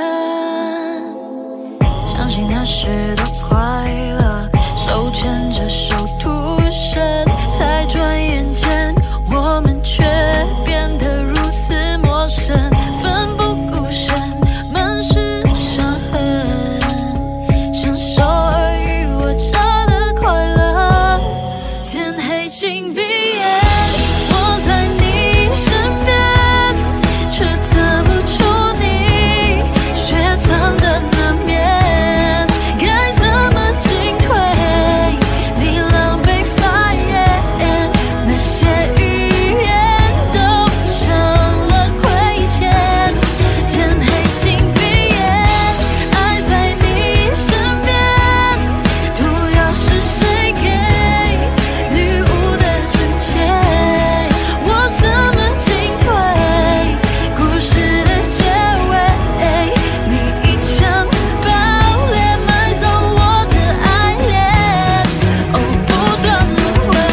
[SPEAKER 4] 相信那时的快乐，手牵着手徒生，才转眼间我们却变得如此陌生，奋不顾身，满是伤痕，享受尔虞我诈的快乐。天黑请闭眼，我在你身边，却测不出你雪藏的那面，该怎么进退？你狼狈发言，那些语言都成了亏欠。天黑请闭眼，爱在你身边，毒药是谁给？女巫的臣妾，我怎么进退？故事的结尾，你一枪爆裂，买走我的爱恋，哦，不断轮回。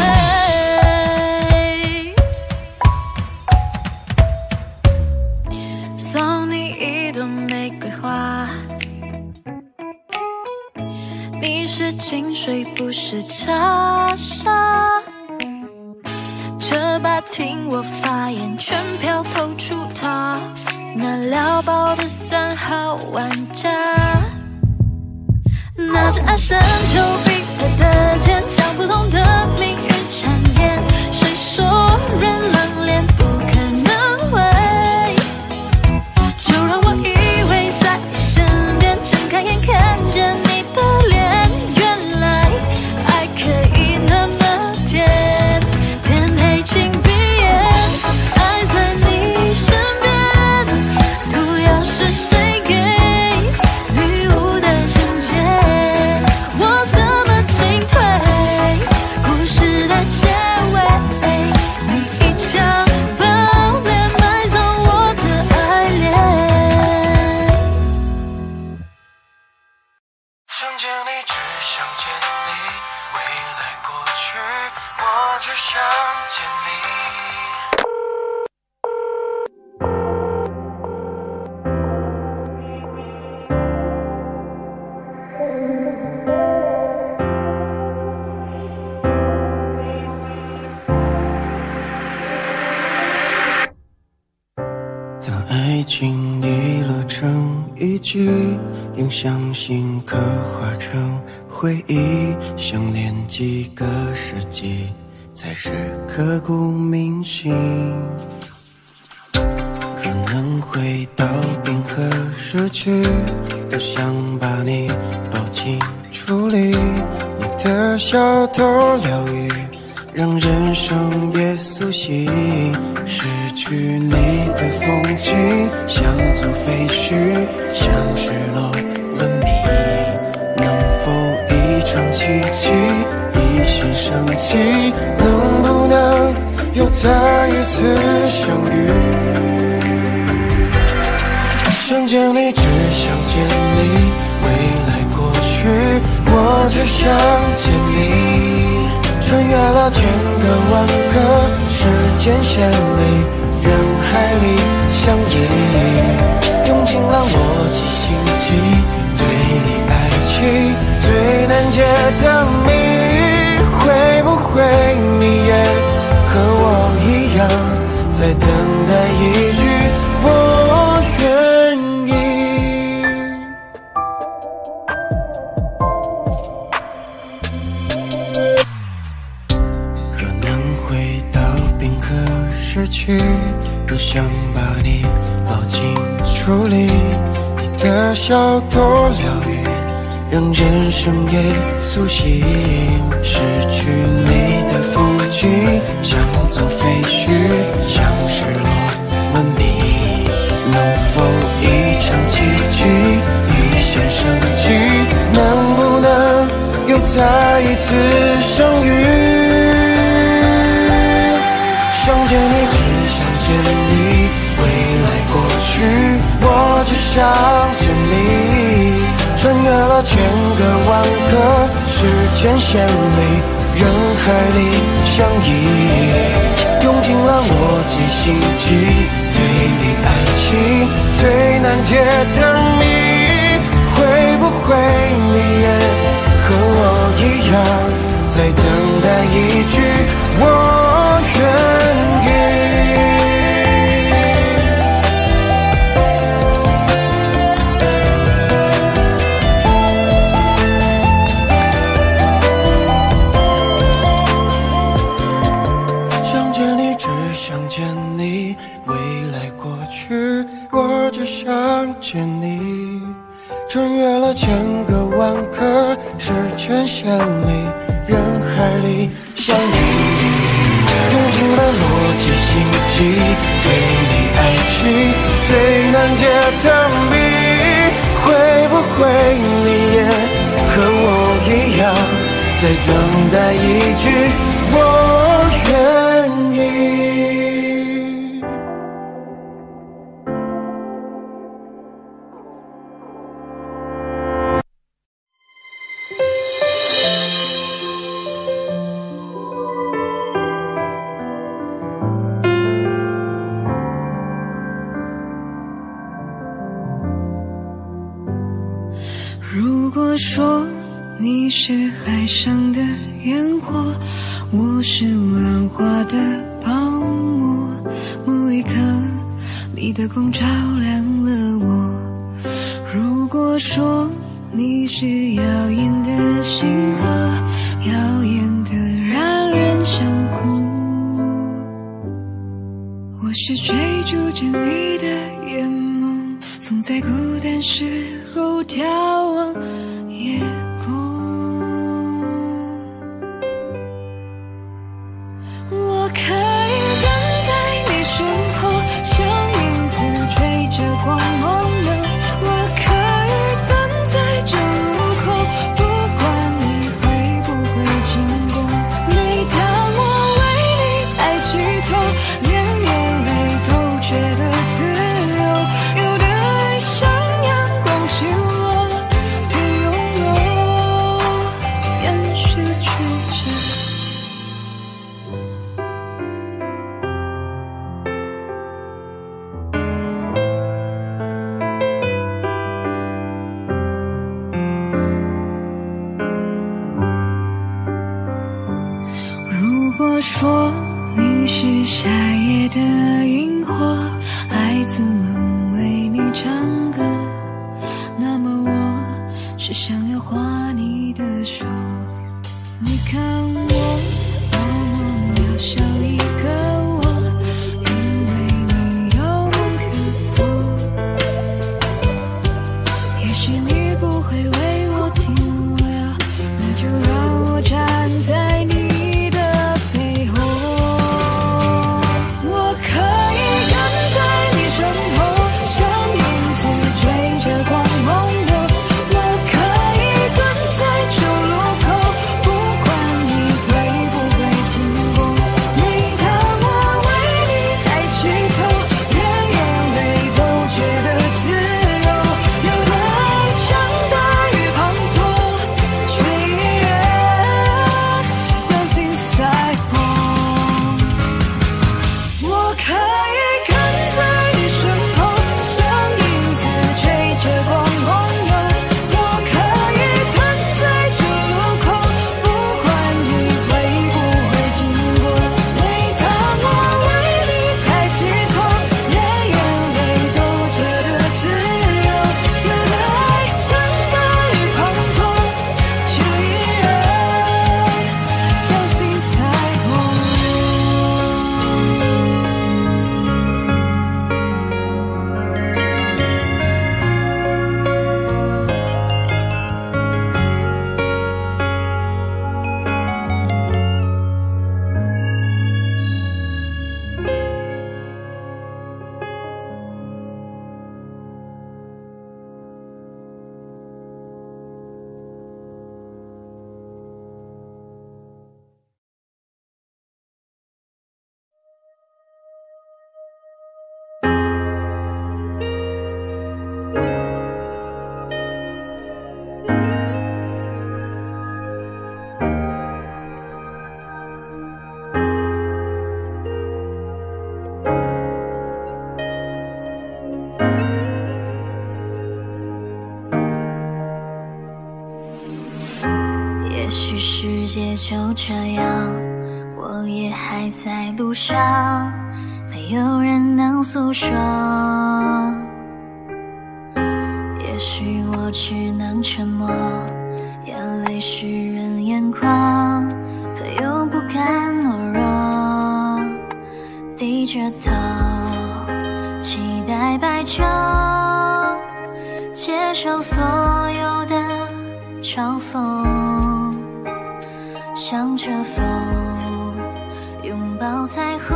[SPEAKER 4] 送你一朵玫瑰花，你是清水不是茶沙，这把听我发言，全票投出他，那撩爆的3号玩家，拿着爱神丘比特的剑，将不同的命运缠绵，谁说人冷脸不可能会？就让我依偎在你身边，睁开眼看见你的脸，原来爱可以那么甜。
[SPEAKER 1] 只想见你。
[SPEAKER 5] 当爱情已落成一句，用相信刻画成回忆，相连几个世纪，才是刻骨铭心。若能回到冰河时期，多想把你抱紧处理，你的小偷疗愈，让人生也苏醒。失去你的风景，像座废墟，像失落了你。能否一场奇迹，一线生机？能不能又再一次相遇？想见你，只想见你，未来过去，我只想见你。穿越了千个万个时间线里，人海里相依，用尽了逻辑心机，对你爱情最难解的谜，会不会你也和我一样，在等待一句我愿意？若能回到冰河时期，多想把你抱紧处理，你的小偷疗愈，让人生也苏醒。失去你的风景，像座废墟，像失落了你。能否一场奇迹，一线生机？能不能又再一次相遇？想见你，只想见你，未来过去，我只想见你。穿越了千个万个时间线里，人海里相依，用尽了逻辑心机，对你爱情最难解的谜，会不会你也和我一样，在等待一句我愿意？想见你，只想见你，未来过去，我只想见你。穿越了千个万个时间线里，人海里相依，用尽了逻辑心机，对你爱情最难解的谜，会不会你也和我一样，在等待一句我愿意？
[SPEAKER 4] 如果说你是海上的烟火，我是浪花的泡沫，某一刻你的光照亮了我。如果说你是耀眼的星河，耀眼的让人想哭，我是追逐着你的眼眸，总在孤单时候眺望夜空。我可以跟在你身后，像影子追着光梦游。我可以等在这路口，不管你会不会经过。每当我为你抬起头，连眼泪都觉得自由。有的爱像阳光倾落，别拥有，掩饰却着果说你是夏夜的萤火，孩子们为你唱歌，那么我是想要画你的手。你看我多么渺小一个我，因为你有梦可做。也许你不会为我停留，那就让我站在你的背后。我可以跟在你身后，像影子追着光梦游。我可以蹲在旧路口，不管你会不会经过。每当我为你抬起头，连眼泪都觉得自由。有的爱像大雨滂沱，却依然相信彩虹。我可以跟在你身后，像影子追着光梦游。我可以蹲在这路口，不管你会不会经过。每当我为你抬起头，连眼泪都觉得自由。有的爱像大雨滂沱，却依然相信彩虹。也许世界就这样，我也还在路上，没有人能诉说。也许我只能沉默，眼泪湿润眼眶，可又不甘懦弱，低着头，期待白昼，接受所有的嘲讽。向着风，拥抱彩虹，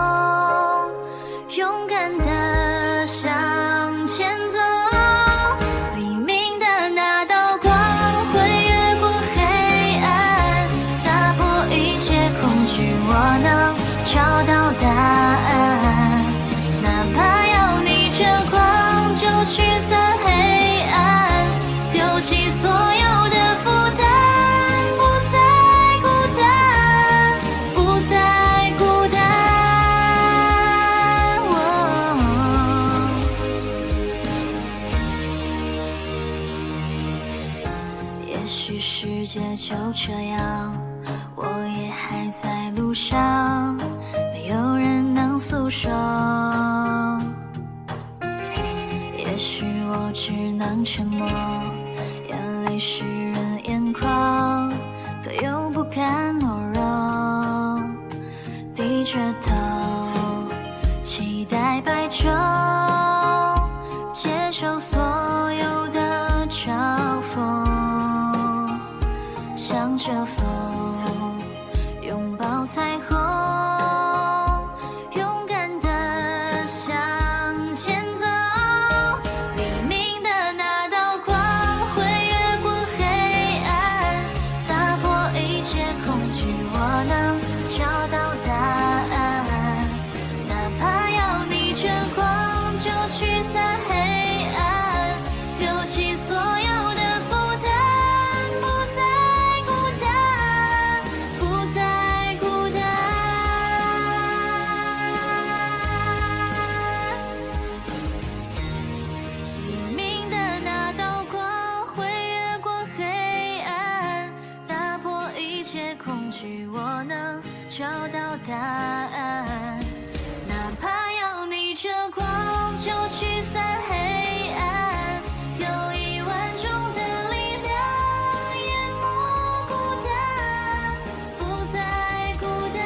[SPEAKER 4] 勇敢地向前走。黎明的那道光会越过黑暗，打破一切恐惧，我能找到答案。哪怕要逆着光就驱散黑暗，丢弃所有的负担。世界就这样，我也还在路上，没有人能诉说。也许我只能沉默，眼泪湿润眼眶，可又不甘懦弱，低着头，期待白昼，接受所有的嘲讽。向着风，拥抱彩虹，勇敢地向前走。黎明的那道光会越过黑暗，打破一切恐惧，我能找到答案。哪怕要逆着光就驱散黑暗，丢弃所有的负担，不再孤单。
[SPEAKER 3] 许我能找到答案，哪怕要逆着光就驱散黑暗，有1万种的力量淹没孤单，不再孤单。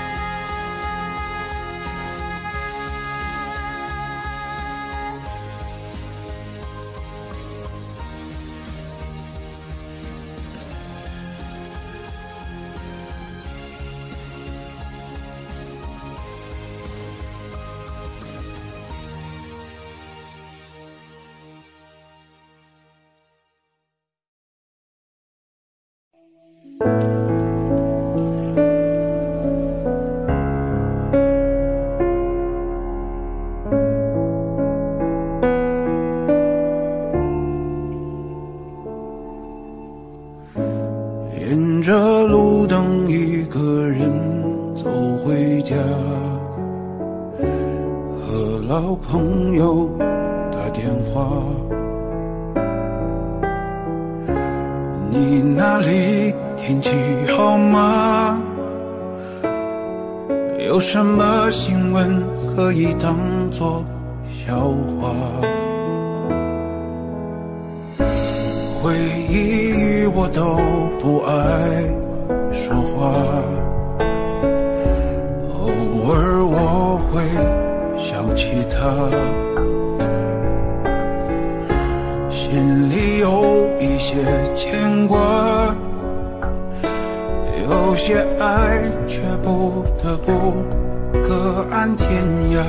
[SPEAKER 7] 沿着路灯，一个人走回家，和老朋友打电话。你那里天气好吗？有什么新闻可以当作笑话？回忆我都不爱说话，偶尔我会想起他，心里有一些牵挂，有些爱却不得不各安天涯。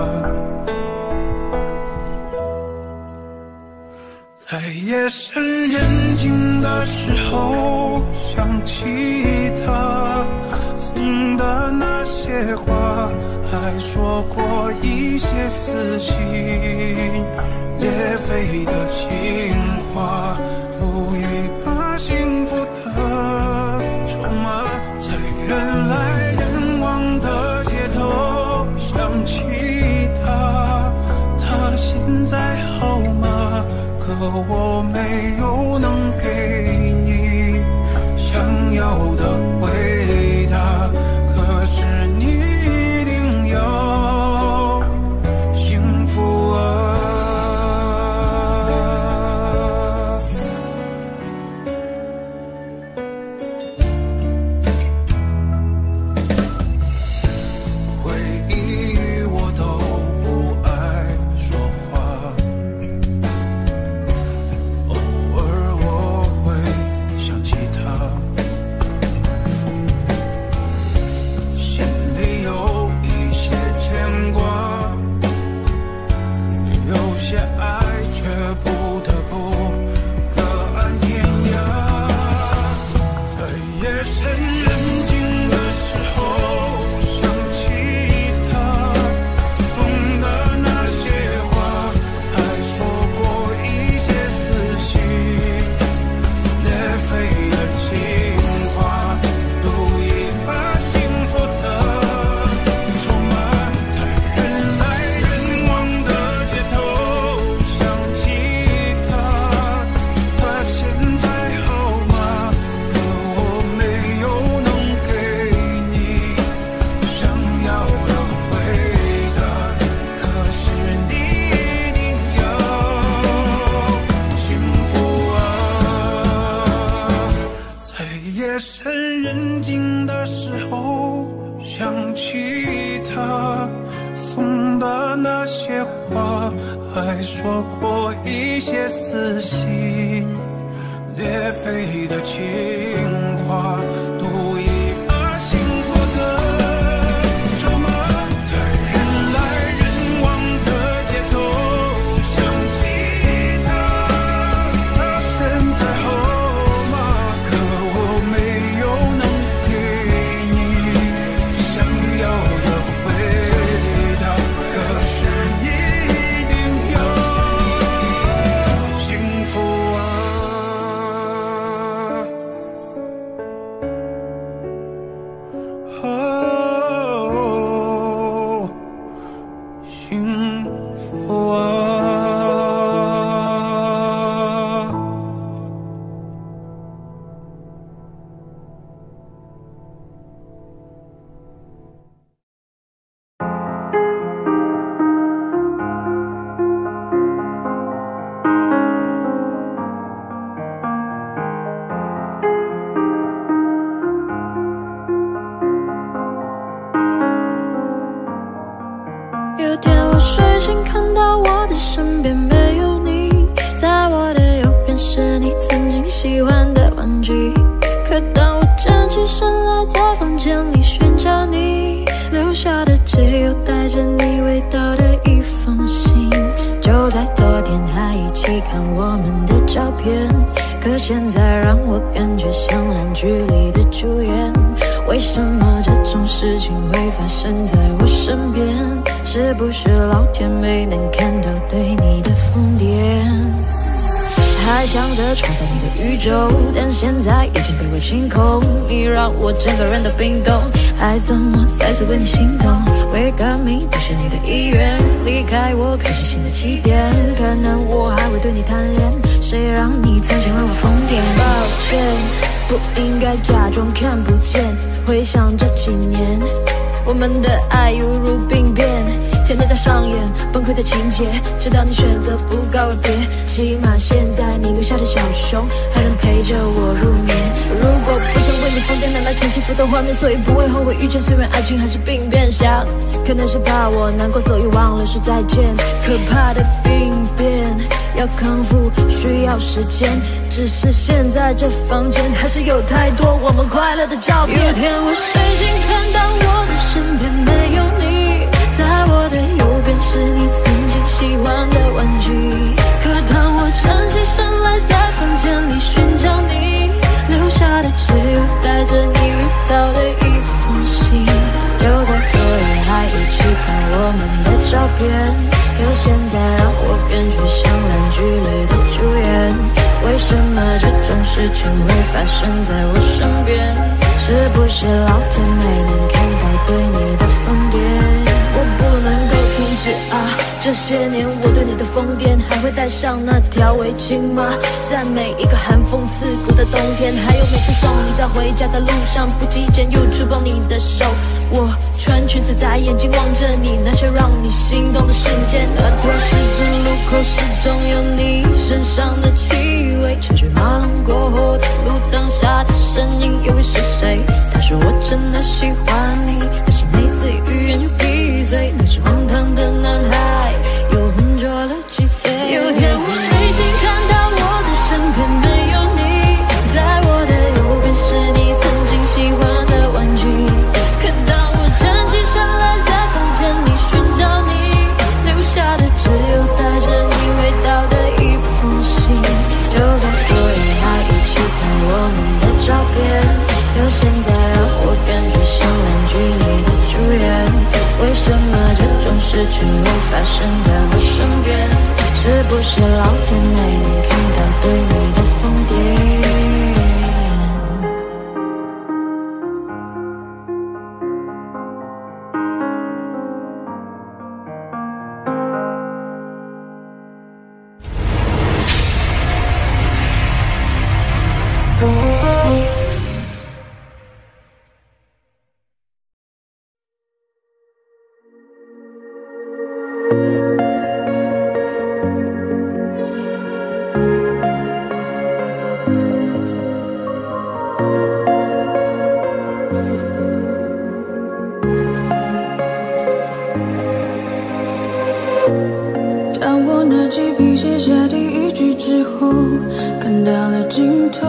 [SPEAKER 7] 在夜深人静的时候，想起他送的那些话，还说过一些撕心裂肺的情话，赌一把幸福的筹码，在人来人往的街头想起他，他现在好吗？可我没有能给你想要的回答，可是你一定要幸福啊。回忆我都不爱说话，偶尔我会想起他，心里有一些牵挂，有些爱却不得不各安天涯。在夜深人静的时候，想起他送的那些话，还说过一些撕心裂肺的情话，赌一把幸福的筹码，在人来人往的街头想起他，他现在好吗？可我没有能给你想要的回答，可是你一定要幸福啊。在夜深人静的时候，想起他送的那些话，还说过一些撕心裂肺的情话，赌一把幸福的筹码，在人来人往的街头想起他，他现在好吗？可我没有能给你想要的回答，可是你一定要幸福啊。
[SPEAKER 4] 身边没有你，在我的右边是你曾经喜欢的玩具。可当我站起身来，在房间里寻找你，留下的只有带着你味道的一封信。就在昨天还一起看我们的照片，可现在让我感觉像烂剧里的主演。为什么这种事情会发生在我身边？是不是老天没能看到对你的疯癫？还想着闯在你的宇宙，但现在已经被我清空。你让我整个人都冰冻，还怎么再次为你心动？为革命不是你的意愿，离开我开始新的起点。可能我还会对你贪恋，谁让你曾经让我疯癫？抱歉，不应该假装看不见。回想这几年，我们的爱犹如病变，天天在上演崩溃的情节，直到你选择不告而别。起码现在你留下的小熊还能陪着我入眠。如果不曾为你疯癫，拿来曾幸福的画面，所以不会后悔遇见。虽然爱情还是病变，想可能是怕我难过，所以忘了说再见。可怕的病变要康复需要时间，只是现在这房间还是有太多我们快乐的照片。有天我睡醒看到我的身边没有你，在我的右边是你曾经喜欢的玩具。可当我站起身来，在房间里寻找你，留下的只有带着你味道的一封信。就在昨夜还一起看我们的照片，可现在让我感觉像烂剧里的主演。为什么这种事情会发生在我身边？是不是老天没能看到对你的疯癫？我不能够停止啊！这些年我对你的疯癫，还会带上那条围巾吗？在每一个寒风刺骨的冬天，还有每次送你在回家的路上，不经意间又触碰你的手。我穿裙子在眼睛望着你，那些让你心动的瞬间。那条十字路口始终有你身上的气味，车水马龙过后的路灯下的身影又会是谁？他说我真的喜欢你，可是每次语言就闭嘴。那只荒唐的男孩又浑浊了几岁？有天我睡醒看到我的身边没有你，在我的右边是你曾经喜欢的玩具。可当我站起身来，在房间里寻找你，留下的只有带着你味道的一封信。就在昨夜还一起看我们的照片，可现在让我感觉像烂剧里的主演。为什么这种事情会发生在我身边？是不是老天没能看到对你的疯癫？ 当我拿起笔写下第一句之后，看到了尽头。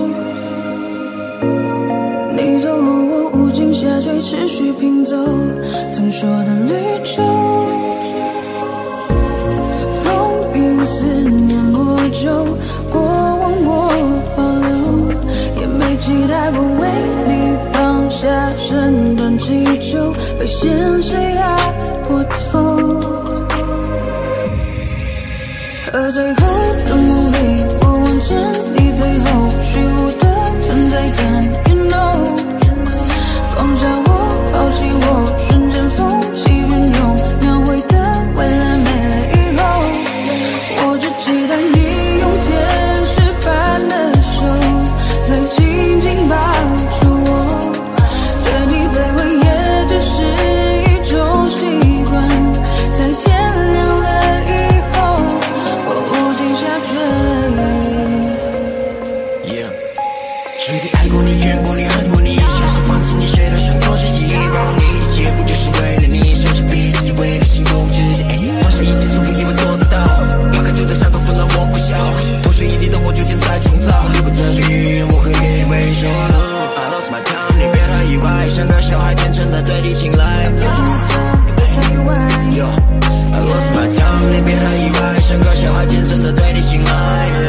[SPEAKER 4] 你走后，我无尽下坠，持续拼凑曾说的绿洲。风云思念魔咒，过往我保留，也没期待过为你放下身段祈求，被现实压过头。而最后的努力，我往前，你最后虚无的存在感 ，You know， 放下我，抛弃我，瞬间风起云涌，描绘的未来没了以后，我只期待你用天使般的手，再紧紧抱住我，对你卑微也只是一种习惯，在天亮了以后。
[SPEAKER 8] 谁爱过你，怨过你，恨过像个小孩天真的对你青睐。I lost my tongue， 你别太意外，像个小孩天真的对你青睐。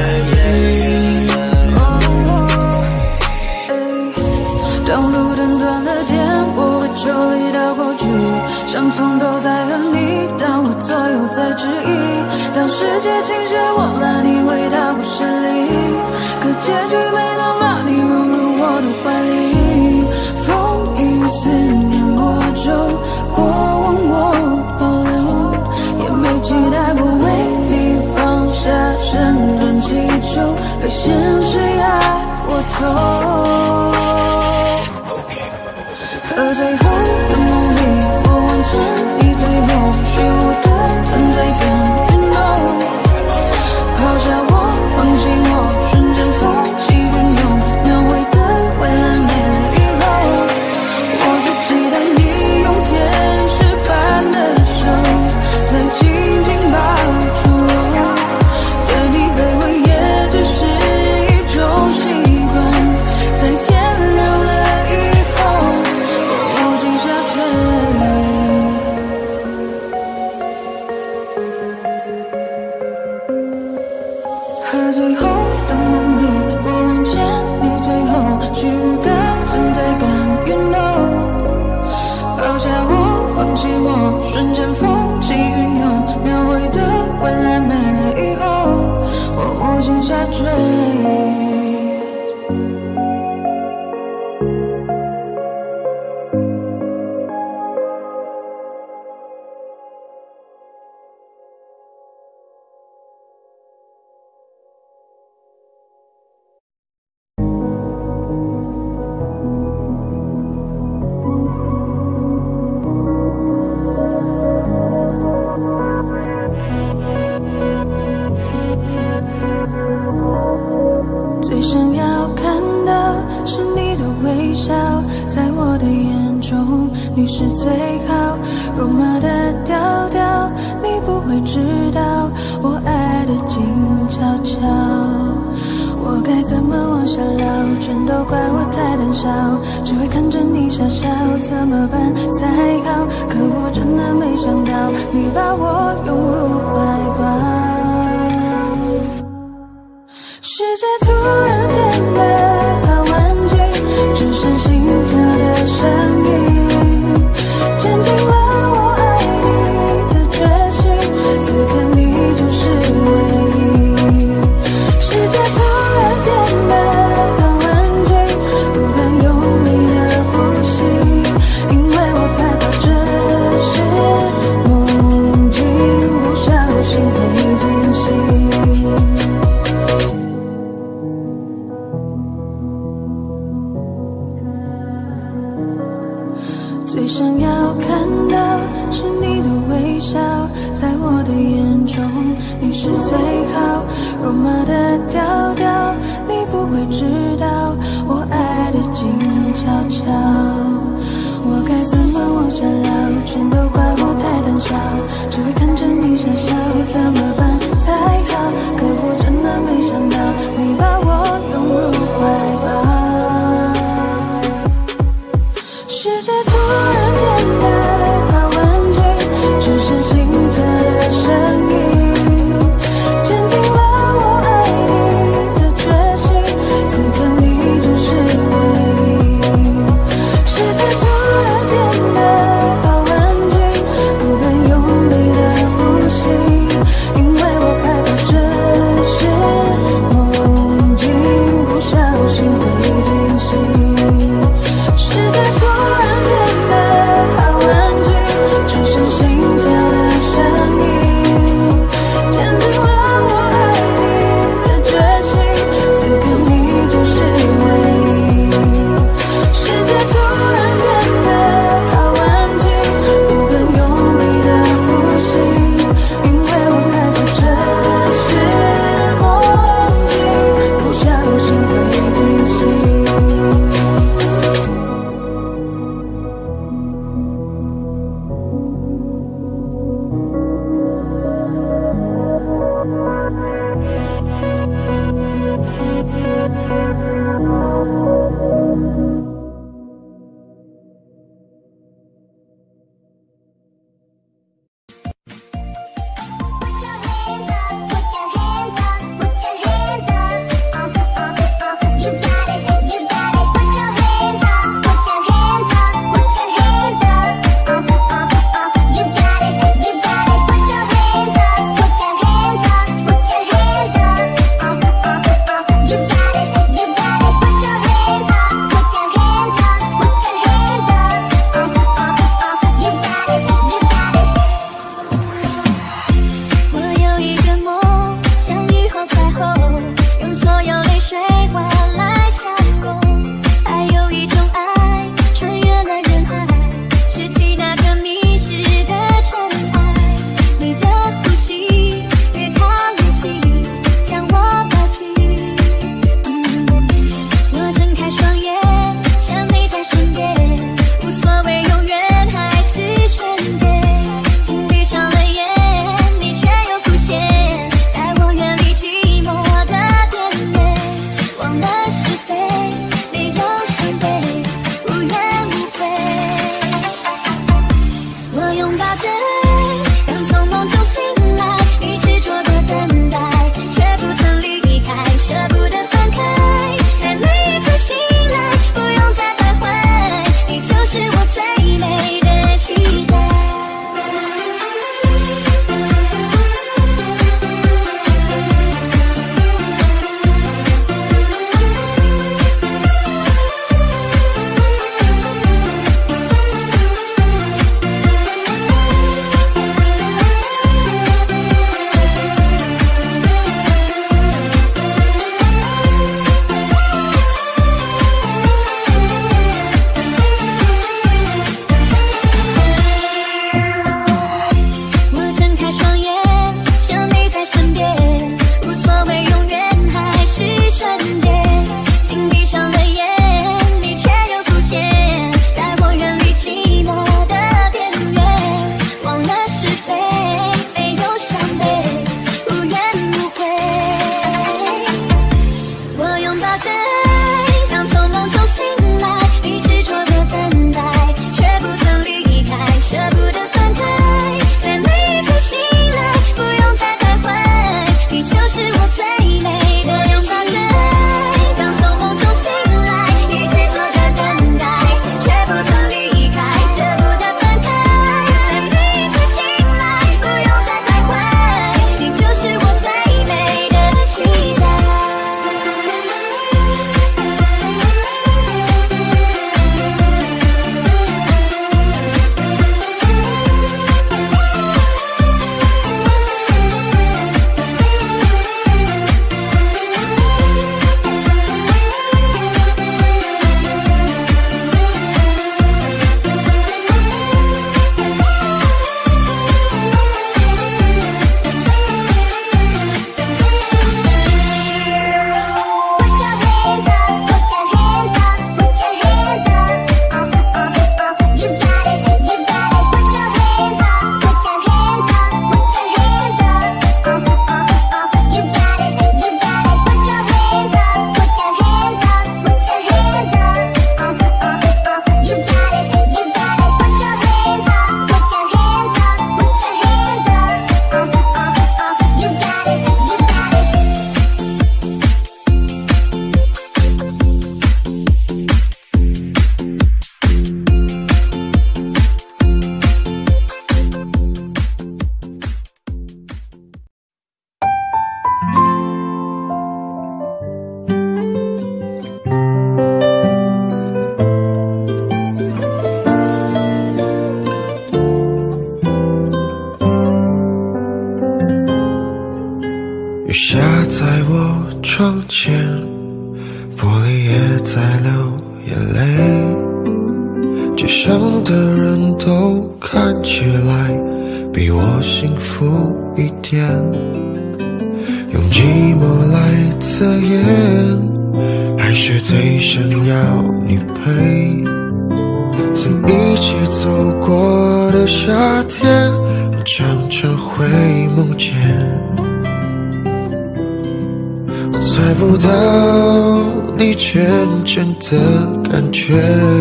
[SPEAKER 4] 当路灯断了电，我会抽离到过去，像从头在和你，当我左右在质疑，当世界倾斜我拉你回到故事里，可结局没能把你融入我的怀里。风影思念魔咒，过往我保留，也没期待过为你放下旋转气球，被现实压过头。可最后的梦里，我望见你最后虚无的存在感，you know， 抛下我，放弃我，瞬间风起云涌，描绘的未来没了以后，我只期待你用天使般的手，再紧紧抱住我，对你卑微也只是一种习惯，在天亮了以后。和最后的梦里，我望见你最后虚无的存在感 ，you know， 抛下我，放弃我，瞬间风起云涌，描绘的未来没了以后，我无心下坠。最想要看到是你的微笑，在我的眼中你是最好，肉麻的调调你不会知道，我爱的静悄悄。我该怎么往下聊，全都怪我太胆小，只会看着你笑笑，怎么办才好？可我真的没想到你把我拥入怀抱，世界突然变得好安静，只剩心跳的声音，坚定了我爱你的决心，此刻你就是唯一。世界突然变得好安静，不敢用力的呼吸，因为我害怕这是梦境，不小心会惊醒。最想要看到是你的微笑，在我的眼中你是最好，肉麻的调调你不会知道，我爱的静悄悄。我该怎么往下聊，全都怪我太胆小，只会看着你笑笑，怎么办才好？可我真的没想到你把我拥入怀抱，世界突然变得好安静，只剩心跳的声音，坚定了我爱你的决心，此刻你就是唯一。世界突然变得好安静，不敢用力的呼吸，因为
[SPEAKER 1] 街上的人都看起来比我幸福一点，用寂寞来测验，还是最想要你陪。曾一起走过的夏天，我常常会梦见。我猜不到你真正的感觉，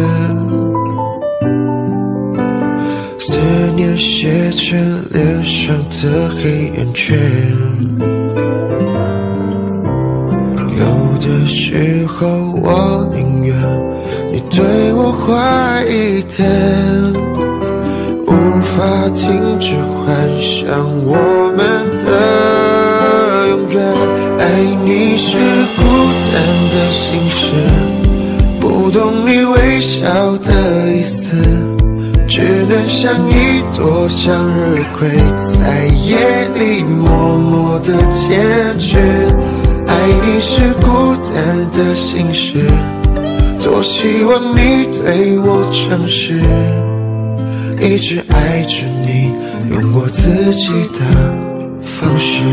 [SPEAKER 1] 思念写成脸上的黑眼圈。有的时候我宁愿你对我坏一点，无法停止幻想我们的永远。爱你是孤单的心事，不懂你微笑的意思，只能像一朵向日葵，在夜里默默地坚持。爱你是孤单的心事，多希望你对我诚实，一直爱着你，用我自己的方式。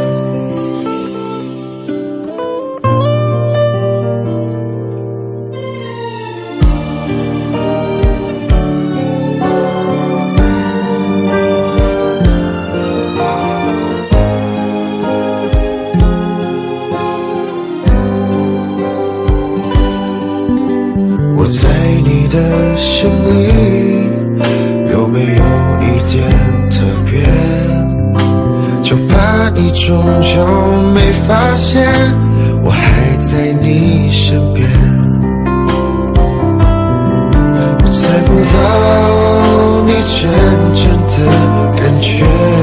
[SPEAKER 1] 在你的心里有没有一点特别？就怕你终究没发现，我还在你身边。我猜不到你真正的感觉，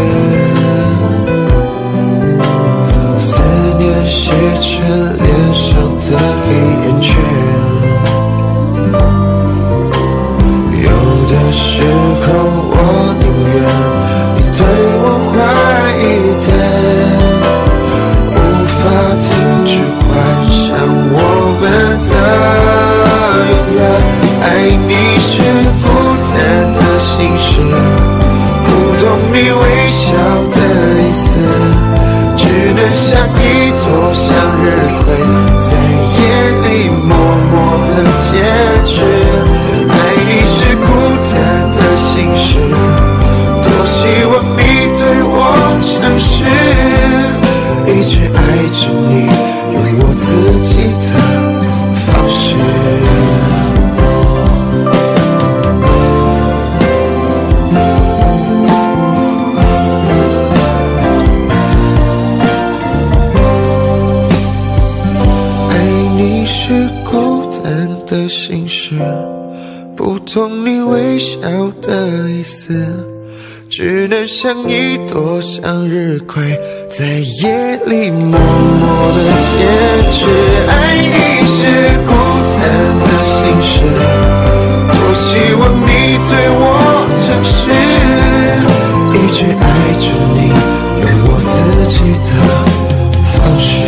[SPEAKER 1] 思念写成脸上的黑眼圈。有的时候我宁愿你对我坏一点，无法停止幻想我们的永远。爱你是孤单的心事，不懂你微笑的意思，只能像一朵向日葵，在夜里默默地坚持。爱你是孤单的心事，多希望你对我诚实，一直爱着你，用我自己的方式。爱你是孤单的心事，不懂你微笑的意思，只能像一朵向日葵，在夜里默默地坚持。爱你是孤单的心事，多希望你对我诚实，一直爱着你，用我自己的方式。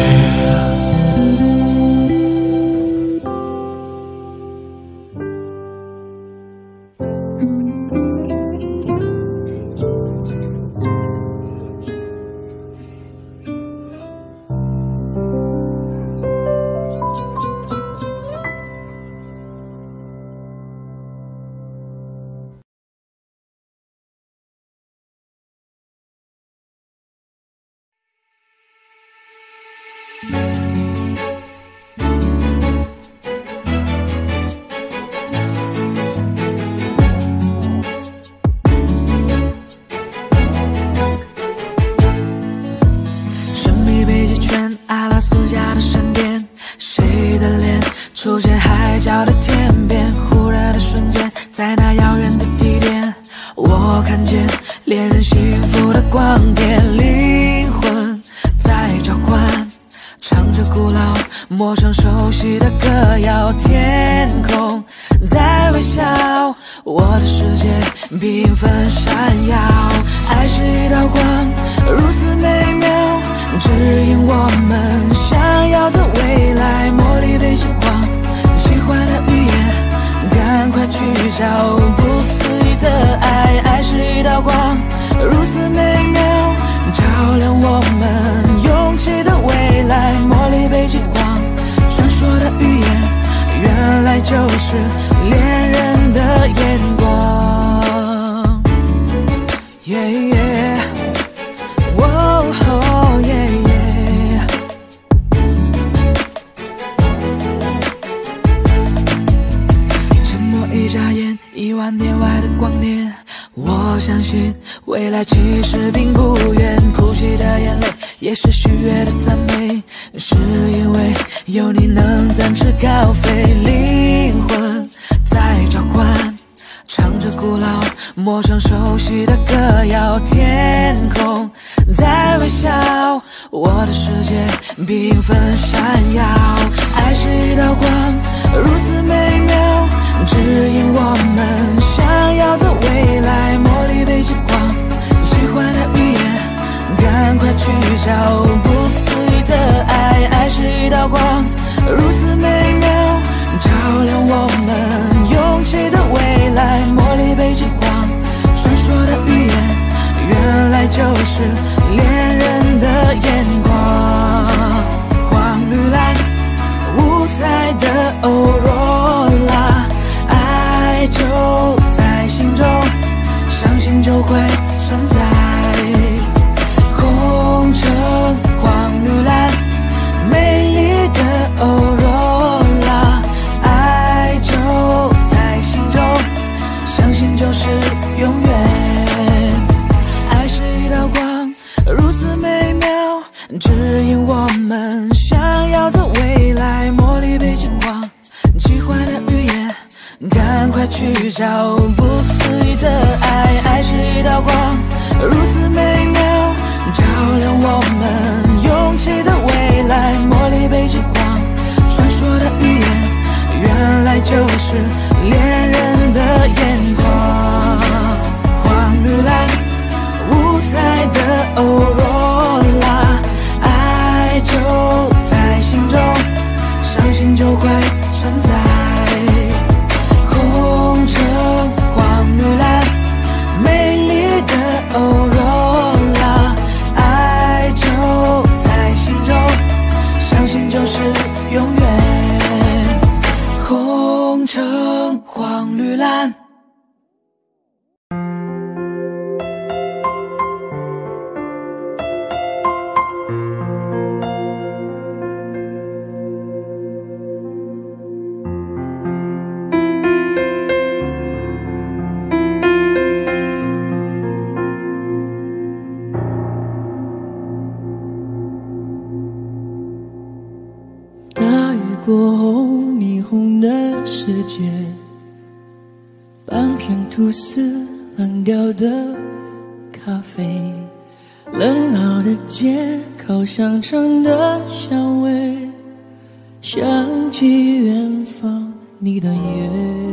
[SPEAKER 5] 神秘北极圈，阿拉斯加的闪电，谁的脸出现海角的天边？忽然的瞬间，在那遥远的地点，我看见恋人幸福的光点，灵魂在召唤，唱着古老陌生熟悉的歌谣，天空在微笑，我的世界缤纷闪耀。爱是一道光，如此美妙，指引我们想要的未来。茉莉对着光，喜欢的语言，赶快去找不思议的爱。爱是一道光，如此美妙，照亮我们勇气的未来。茉莉北极光，传说的语言，原来就是恋人的眼光。Yeah, yeah. Whoa, oh, yeah, yeah. 沉默一眨眼，1万年外的光年。我相信未来其实并不远，哭泣的眼泪也是喜悦的赞美，是因为有你能展翅高飞。灵魂在召唤，唱着古老陌生熟悉的歌谣，天空在微笑，我的世界缤纷闪耀。爱是一道光，如此美妙，指引我们想要的未来。茉莉北极光，喜欢的语言，赶快去找不思议的爱。爱是一道光，如此美妙，照亮我们勇气的未来。茉莉北极光，传说的语言，原来就是恋人的眼光。黄绿蓝五彩的欧若拉，爱就在心中，相信就会存在。红橙黄绿蓝，美丽的欧若拉，爱就在心中，相信就是永远。爱是一道光，如此美妙，指引我们想要的未来。茉莉北极光，奇幻的语言，赶快去找不思议的爱。爱是一道光，如此美妙，照亮我们勇气的未来。茉莉北极光，传说的语言，原来就是恋人的眼光。黄绿蓝五彩的欧若拉，爱就在心中，相信就会存在。红橙黄绿蓝，美丽的欧若拉，爱就在心中，相信就是永远。红橙黄绿蓝。 过后，霓虹的世界，半片吐司，冷掉的咖啡，冷闹的街，烤香肠的香味，想起远方你的夜。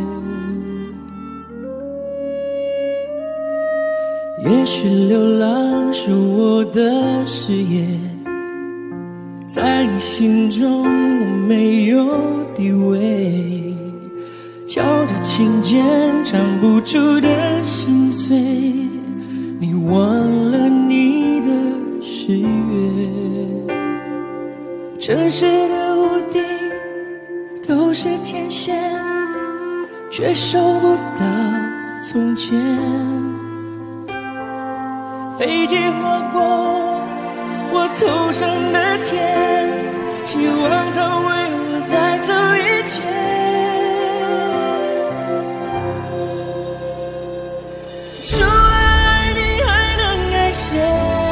[SPEAKER 5] 也许流浪是我的事业，在你心中我没有地位，敲着琴键唱不出的心碎，你忘了你的誓约。城市的屋顶都是天线，却收不到从前。飞机划过我头上的天，希望它为我带走一切。除了爱你还能爱谁？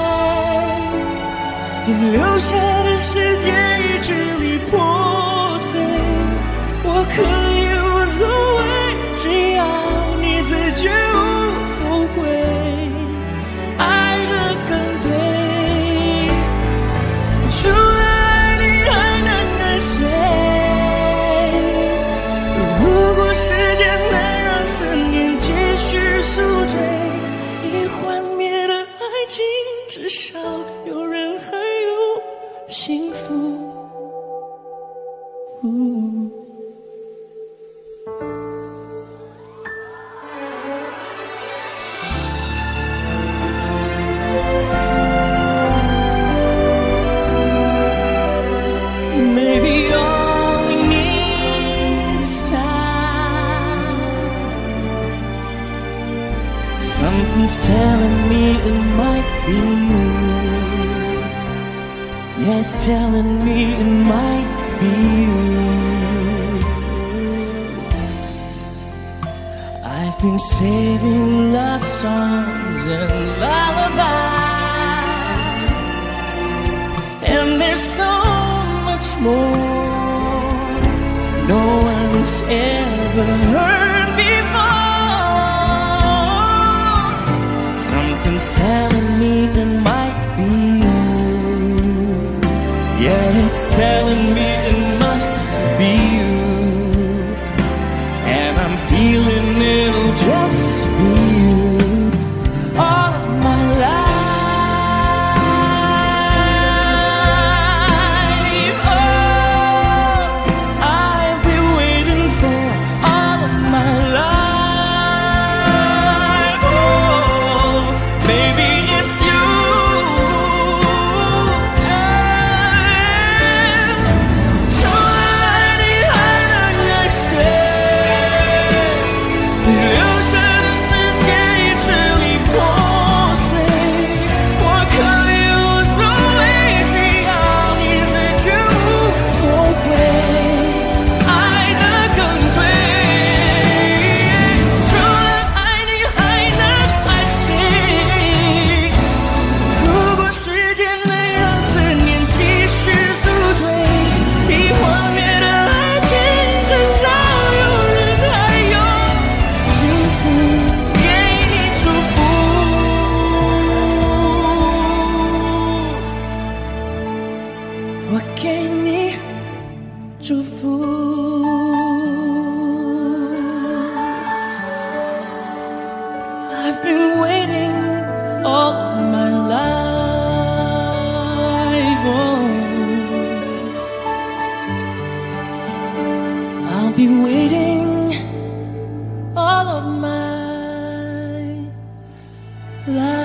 [SPEAKER 5] 你留下的世界已支离破碎，我可以无所谓，只要你自觉无后悔。爱得更对，除了爱你还能爱谁？ Something's telling me it might be you. Yeah, it's telling me it might be you. I've been saving love songs and lullabies, and there's so much more no one's ever heard before. Something's telling me it might be you. Yeah, it's telling me it must be you. And I'm feeling it'll just be you all of my life. Oh, I've been waiting for all of my life. Oh, maybe it's you.除了爱你还能爱谁？留下的世界已支离破碎，我可以无所谓，只要你再给我会爱得更对。除了爱你还能爱谁？如果时间能让思念继续宿醉，已幻灭的爱情至少有人还有幸福给你祝福。我给你祝福。I've been waiting all of my life. Oh, I'll be waiting all of my life.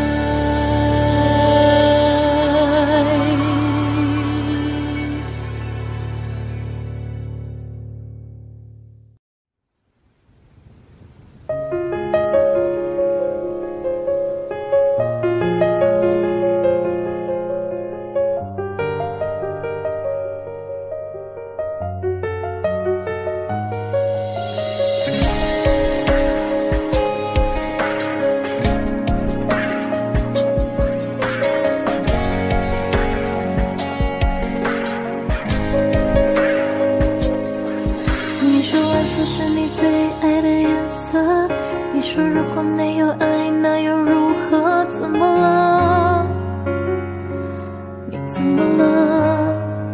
[SPEAKER 3] 你说蓝色是你最爱的颜色，你说如果没有爱那又如何？怎么了？你怎么了？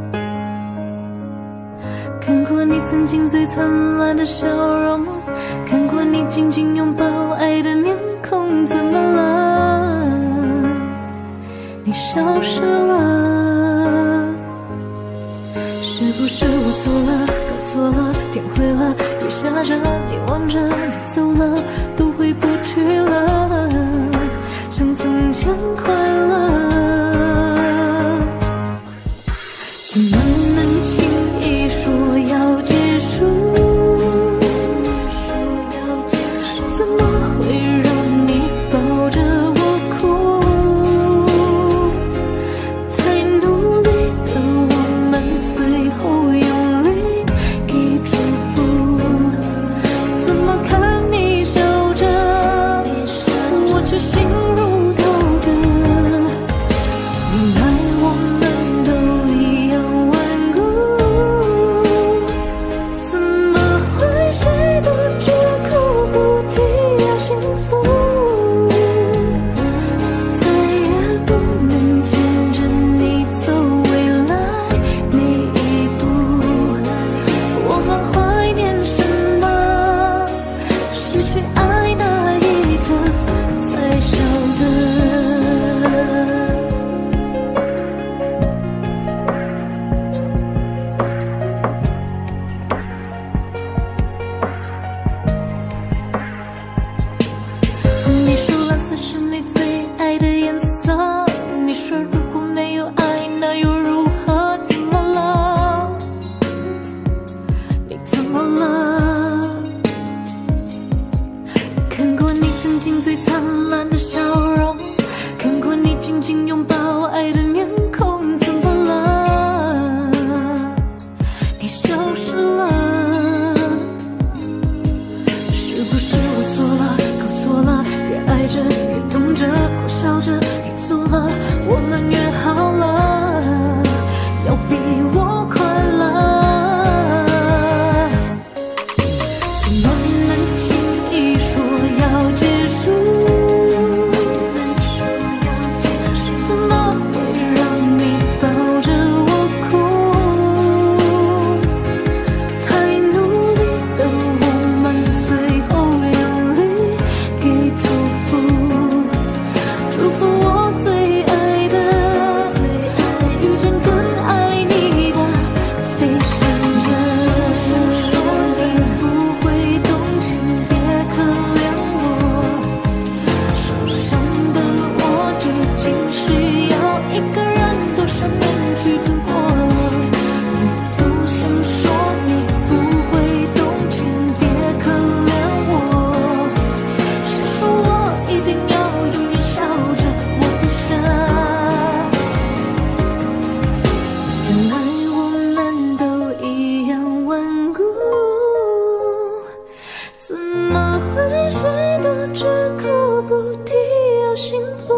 [SPEAKER 3] 看过你曾经最灿烂的笑容，看过你紧紧拥抱爱的面孔，怎么了？你消失了，是不是我错了？错了，天灰了，雨下着，你望着，你走了，都回不去了，像从前快乐，怎么能轻易说要结束？怎么会让你抱着我哭？太努力的我们，最后用力给祝福，怎么看你笑着，
[SPEAKER 4] 是不是我错了，搞错了？越爱着越痛着，苦笑着，你走了，我们约好了，要比我快乐。怎么能轻易说要结束？怎么会让你抱着我哭？太努力的我们，最后用力给祝福，祝福我最爱的，遇见更爱你的，飞翔着。说你不会动情，别可怜我，受伤的我究竟需要一个人多少年去度过？你不想说你不会动情，别可怜我，谁说我一定要永远笑着？我不想，原来我们都一样顽固，怎么会谁都绝口不提要幸福？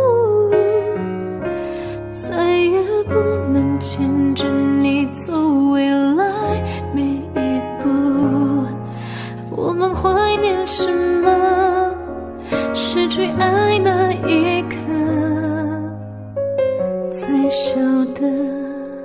[SPEAKER 4] 再也不能牵着你走未来每一步。我们怀念什么？失去爱那一刻才晓得。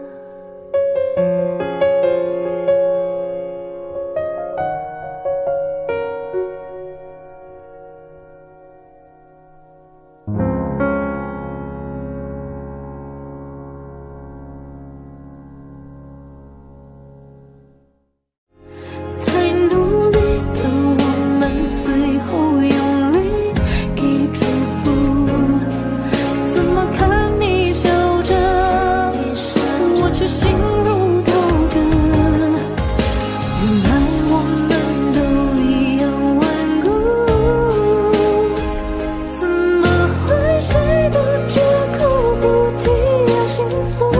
[SPEAKER 4] 太努力的我们，最后用力给祝福。怎么看你笑着，我却心如刀割。原来我们都一样顽固，怎么会谁都绝口不提要幸福？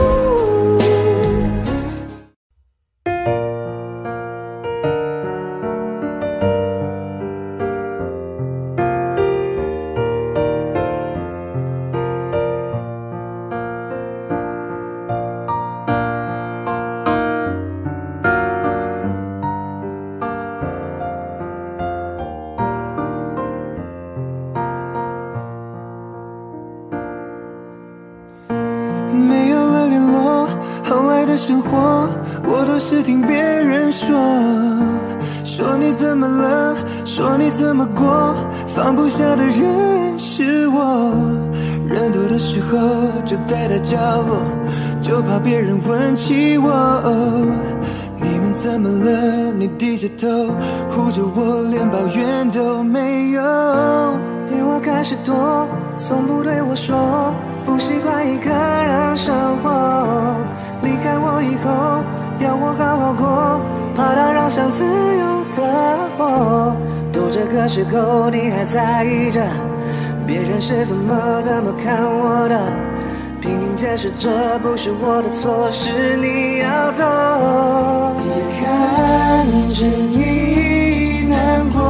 [SPEAKER 1] 没有了联络，后来的生活我都是听别人说，说你怎么了，说你怎么过，放不下的人是我，人多的时候就待在角落，就怕别人问起我，你们怎么了？你低着头护着我，连抱怨都没有，电话开始多，从不对我说不习惯一个人生活，离开我以后要我好好过，怕打扰想自由的我。都这个时候你还在意着别人是怎么看我的，拼命解释这不是我的错，是你要走，也看着你难过，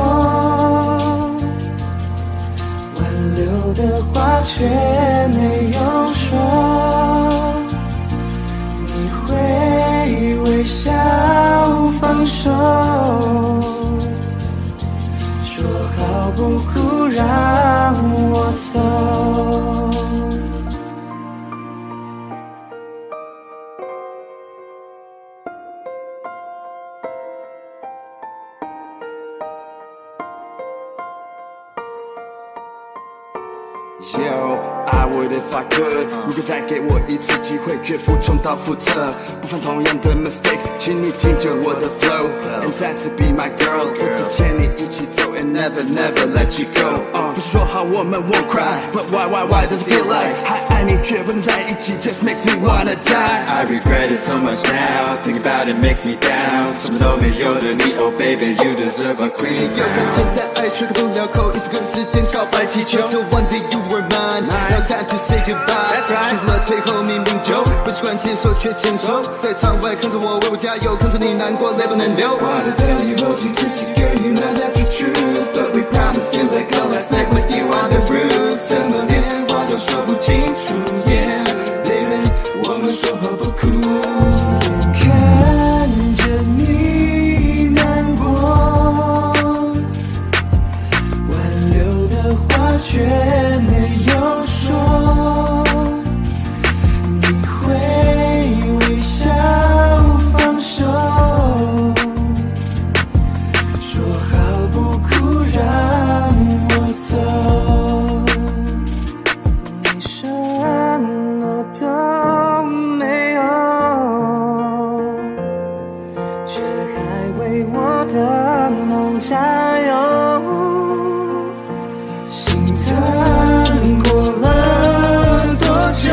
[SPEAKER 1] 挽留的话却没有说，你会微笑放手，说好不哭让我走。
[SPEAKER 9] Yo, I would if I could. 如果再给我一次机会，绝不重蹈覆辙，不犯同样的 mistake， 请你听着我的 flow， and 再次 be my girl， 这次牵你一起走 and never let you go。不是说好我们 won't cry， but why does it feel like 还爱你却不能在一起 ，just makes me wanna die。I regret it so much now, think about it makes me down， 什么都没有的你 ，Oh baby you deserve a queen。有时真的爱说不了口，一直跟时间告白气球。So one day you were mine, now time to say goodbye。选择了最后明明就不习惯牵手却牵手，在场外看着我为我加油，看着你难过泪不能流。Wanna tell you hold you kiss you girl, you know that's the truth。
[SPEAKER 7] 好不哭让我走，
[SPEAKER 1] 你什么都没有，却还为我的梦加油。心疼过了多久，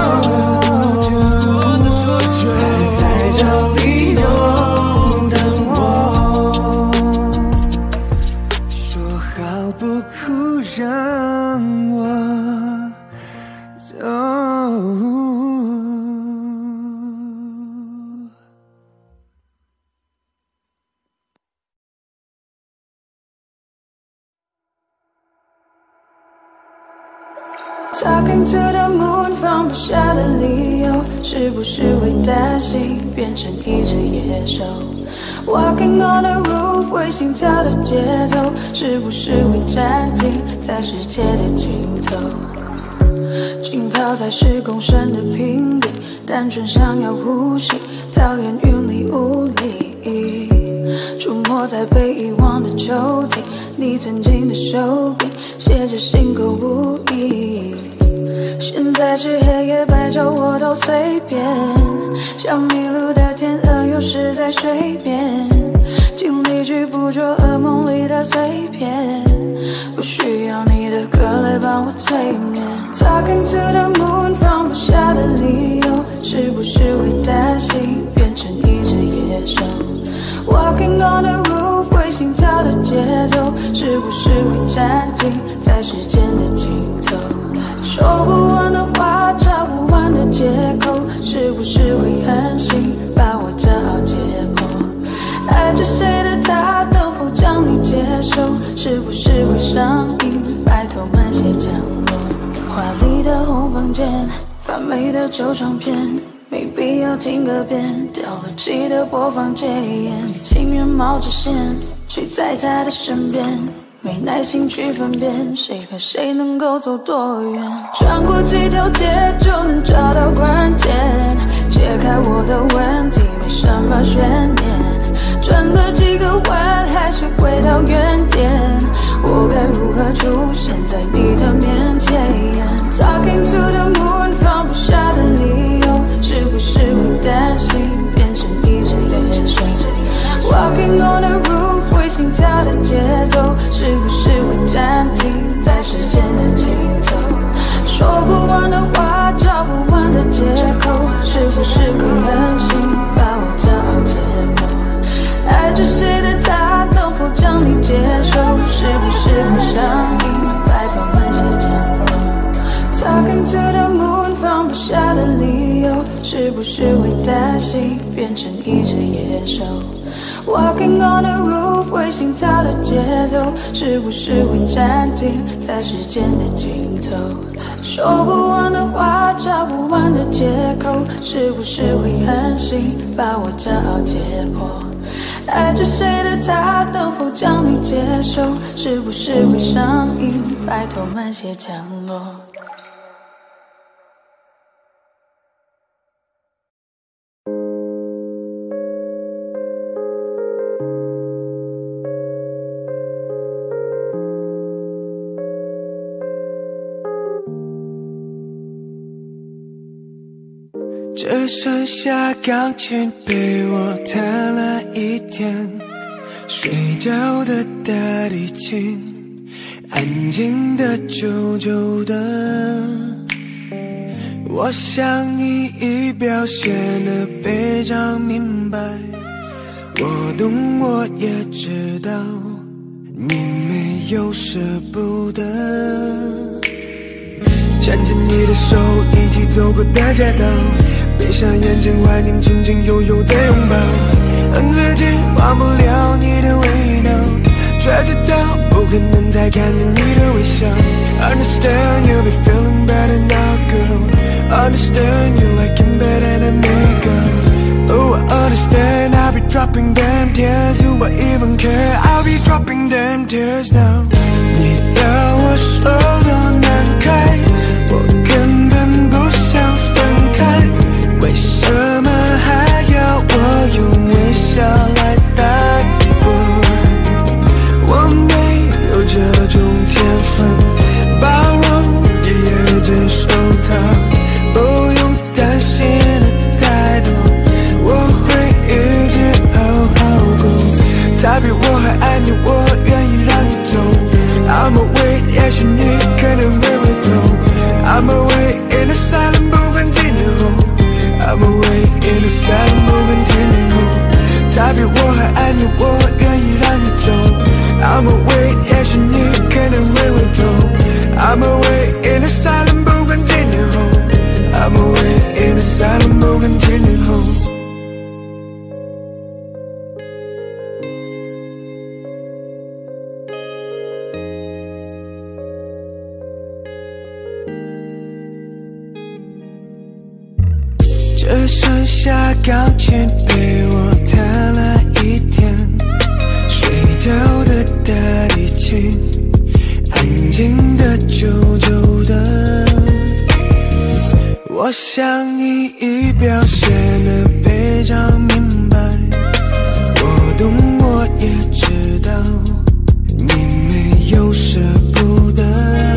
[SPEAKER 1] 还在找理由等我，说好不哭让我走。
[SPEAKER 4] Talking to the moon 放不下的理由，是不是会担心变成一只野兽 ？Walking on the roof 为心跳的节奏，是不是会暂停在世界的尽头？浸泡在10公升的瓶里，单纯想要呼吸，讨厌云里雾里。出没在被遗忘的抽屉，你曾经的手柄写着心口不一。现在是黑夜白昼我都随便，像迷路的天鹅有时在水面，尽力去捕捉噩梦里的碎片，不需要你的歌来帮我催眠。Talking to the moon 放不下的理由，是不是会担心变成一只野兽？ Walking on the roof 为心跳的节奏，是不是会暂停在时间的尽头？说不完的话，找不完的借口，是不是会狠心把我骄傲解剖？爱着谁的他，能否将你接受？是不是会上瘾？拜托慢些降落。华丽的红房间，发霉的旧唱片。 没必要听个遍，掉了记得播放戒烟。情愿冒着险，睡在他的身边，没耐心去分辨谁和谁能够走多远。穿过几条街就能找到关键，解开我的问题，没什么悬念。转了几个弯，还是回到原点。我该如何出现在你的面前 ？Talking to the moon， 放不下的理由。 是不是会担心变成一只野兽 ？Walking on the roof 为心跳的节奏，是不是会暂停在时间的尽头？说不完的话，找不完的借口，是不是会狠心把我骄傲解剖？爱着谁的他，能否将你接受？是不是会上瘾？拜托慢些降落。Talking to the moon 放不下的理由。 是不是会担心变成一只野兽 ？Walking on the roof 为心跳的节奏，是不是会暂停在时间的尽头？说不完的话，找不完的借口，是不是会狠心把我骄傲解剖？爱着谁的他，能否将你接受？是不是会上瘾？拜托慢些降落。
[SPEAKER 1] 只剩下钢琴陪我弹了一天，睡觉的大提琴，安静的久久的。我想你已表现得非常明白，我懂我也知道，你没有舍不得。牵着你的手，一起走过大街道。 闭上眼睛，怀念曾经拥有的拥抱，恨自己忘不了你的味道，却知道不可能再看见你的微笑。Understand you'll be feeling better now, girl. Understand you like it better than me, girl. Oh, I understand. I'll be dropping them tears. Do I even care? I'll be dropping them tears now. 你要我手都难开，我根本不想分开。 为什么还要我用微笑来带过？ 也许你可能会回头。I'm away in the silent， 不管几年后。I'm away in the silent， 不管几年后。只剩下钢琴被我弹了一天，睡着的大提琴，安静的久久的。我想你已表现得非常明白，我懂我也知道，你没有舍不得。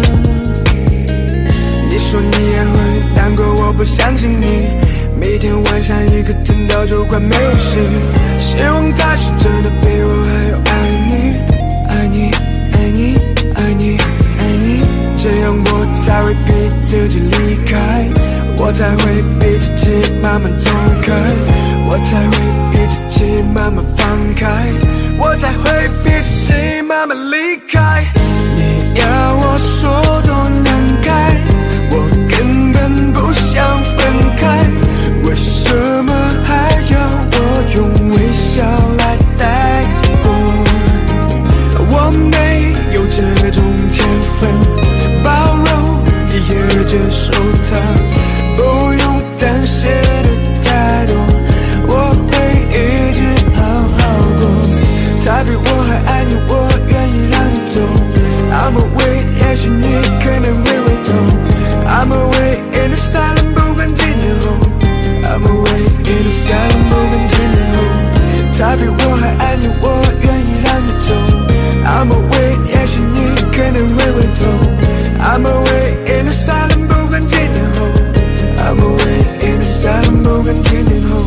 [SPEAKER 1] 你说你也会难过，我不相信你。每天晚上一个疼到就快没有事，希望他是真的比我还要爱你，爱你，爱你，爱你，爱你，这样我才会逼自己离开，我才会逼自己慢慢走开，我才会逼自己慢慢放开，我才会逼自己慢慢离开。你要我说多难开，我根本不想分开，为什么还要我用微笑来带过？我没有这种天分，包容也接受它，不用担心的太多，我会一直好好过。他比我还爱你，我愿意让你走。I'm away， 也许你可能会回头。I'm away in the silent， 不管几年后。I'm away in the silent， 不管几年后。他比我还爱你，我愿意让你走。I'm away， 也许你可能会回头。I'm away in the silent， 不管几年后。I'm away in the silent， 不管几年后。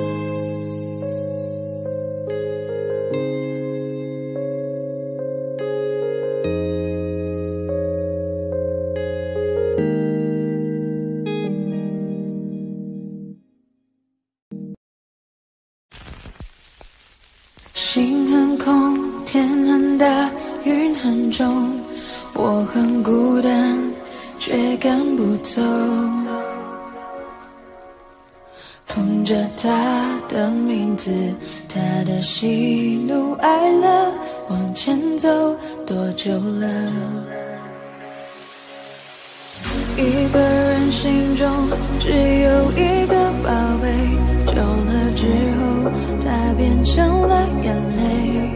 [SPEAKER 4] 心很空，天很大，云很重，我很孤单，却赶不走。捧着他的名字，他的喜怒哀乐，往前走多久了？一个人心中只有一个宝贝，久了之后，它变成了眼泪，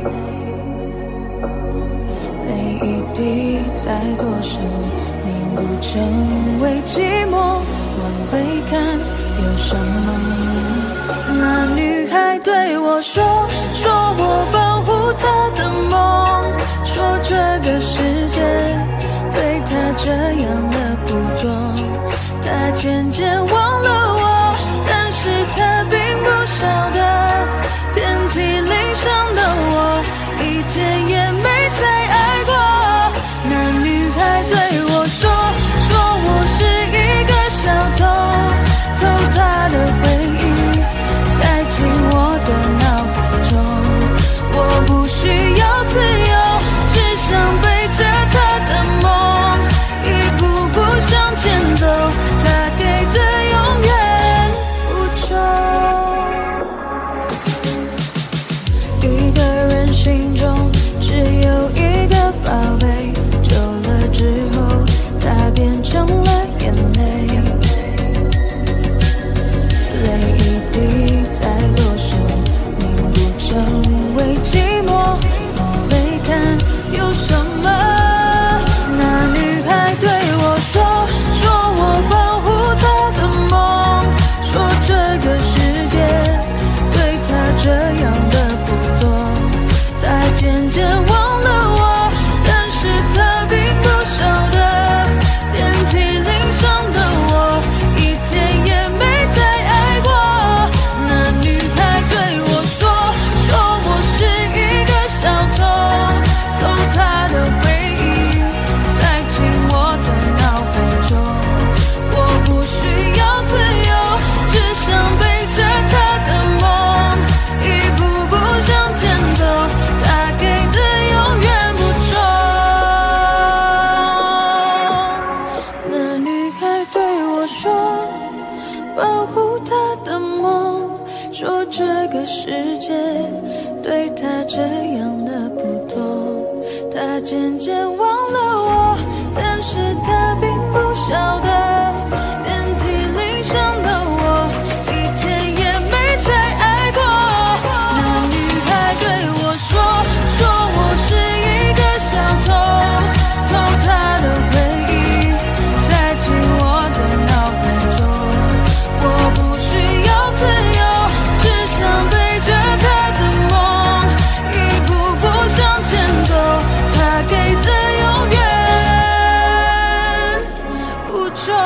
[SPEAKER 4] 泪一滴在左手凝固成为寂寞，往回看有什么？那女孩对我说我保护她的梦，说这个世界对她这样的不多，她渐渐忘了我，但是她并不晓得，遍体鳞伤的我，一天也没再爱过。那女孩对我说我是一个小偷，偷她的回忆，塞进我的脑海中。我不需要自由，只想背着她的梦，一步步向前走。她给的渐渐忘了我，但是他并不晓得，遍体鳞伤的我，一天也没再爱过。那女孩对我说我是一个小偷，偷她的回忆，塞进我的脑海中。我不需要自由，只想背着她的梦，一步步向前走。他给的永远不重。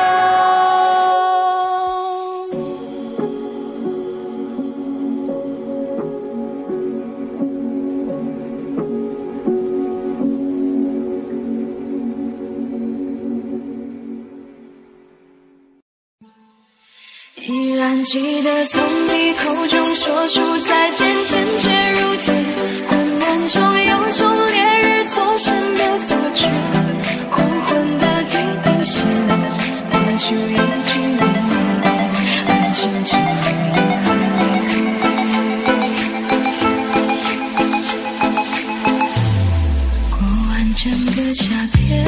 [SPEAKER 3] 依然记得从你口中说出再见，坚决如铁。昏暗中有种烈日灼身的错觉，黄昏的地平线，画出一句永远，而轻轻过完整个夏天，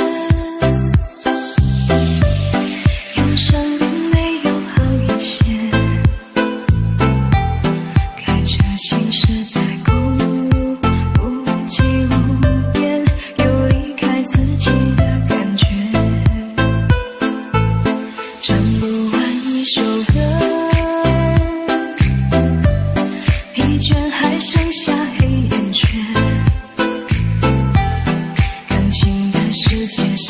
[SPEAKER 3] 忧伤并没有好一些，开着行驶在公路，无际无边，有离开自己的感觉，唱不完一首歌，疲倦还剩下黑眼圈，感情的世界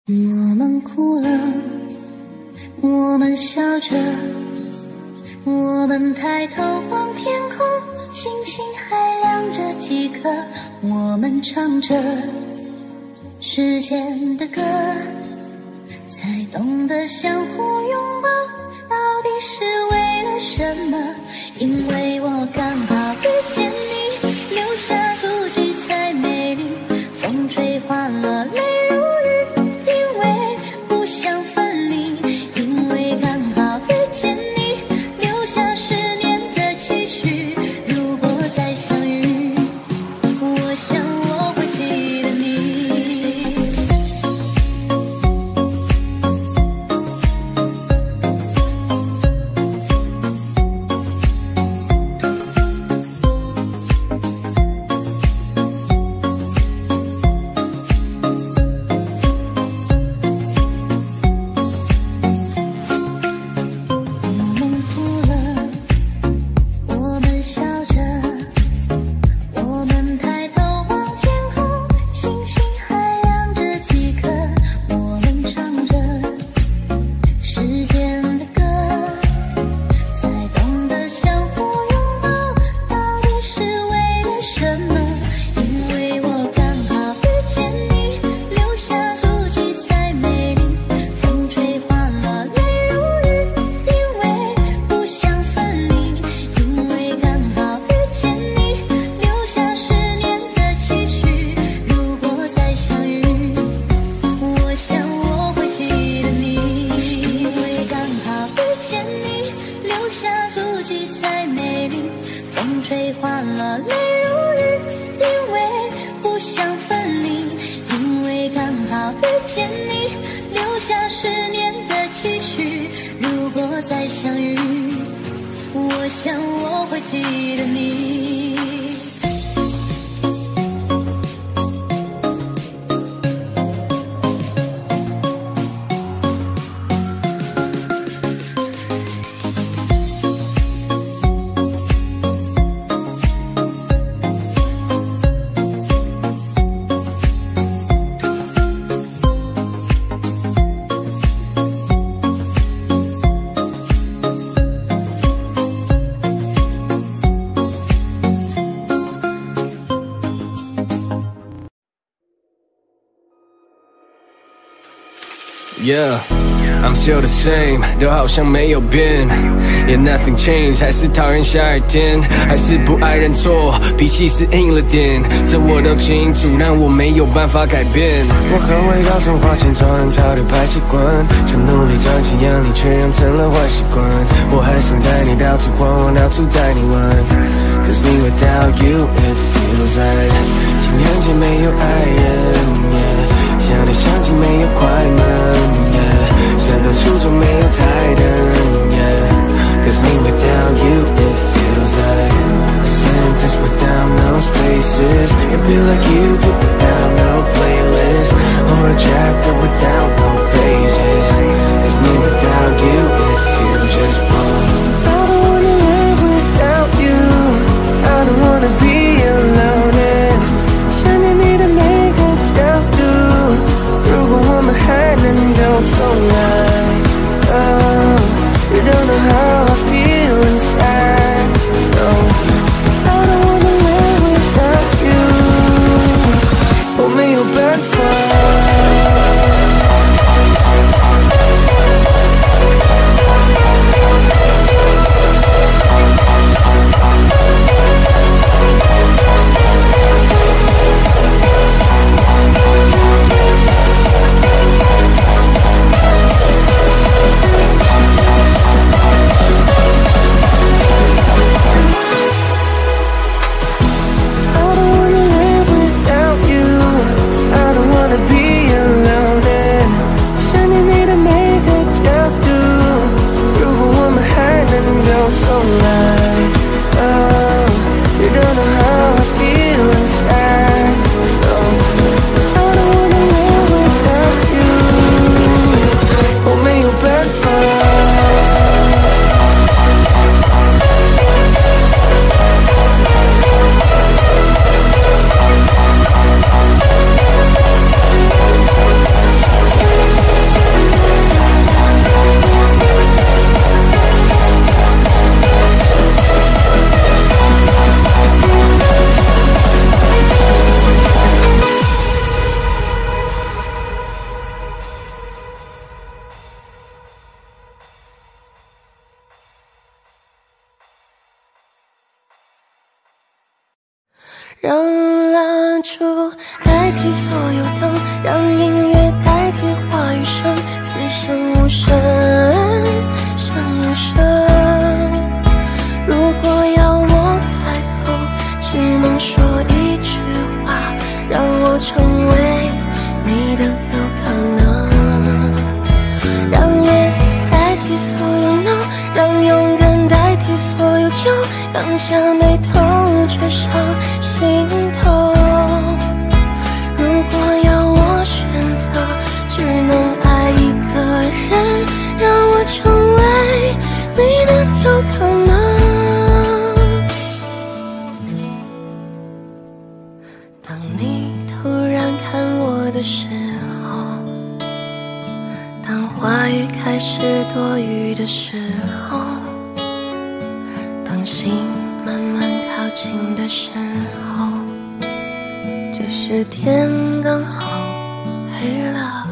[SPEAKER 3] 我们哭了，我们笑着，我们抬头望天空，星星还亮着几颗，我们唱着时间的歌，才懂得相互拥抱，到底是为了什么？因为我刚好遇见你，留下足迹才美丽，风吹花落泪如雨，因为不想分离，因为刚好遇见你，留下10年的期许，如果再相遇，我想我会记得你。
[SPEAKER 10] Yeah, I'm still the same， 都好像没有变 Yeah, nothing changed， 还是讨厌下雨天，还是不爱认错，脾气是硬了点，这我都清楚，但我没有办法改变。
[SPEAKER 1] 我很会搞成花钱装很潮的排气管，想努力赚钱养你，却养成了坏习惯。我还想带你到处晃，我到处带你玩 Cause me without you it feels like 情人节没有爱人 yeah 想你相机没有快门 yeah 想到初衷没有台灯 yeah Cause me without you it feels like a sentence without no spaces It feel like you do without no playlist Or a chapter without no pages Cause me without you it feels just wrong I don't wanna live without you I don't wanna be alone and 想念你的每个角度如果我们还能够重来 Oh, you don't know how I feel inside So I don't wanna live without you 我没有办法I don't wanna live without you I don't wanna be
[SPEAKER 3] 让蜡烛代替所有灯，让音乐代替话语声，此生无声胜有声。如果要我开口，只能说一句话，让我成为你的有可能。让 yes 代替所有 no， 让勇敢代替所有酒，刚下眉头却上心头。如果要我选择，只能爱一个人，让我成为你的有可能。当你突然看我的时候，当话语开始多余的时候，当心慢慢靠近的时候，这时天刚好黑了。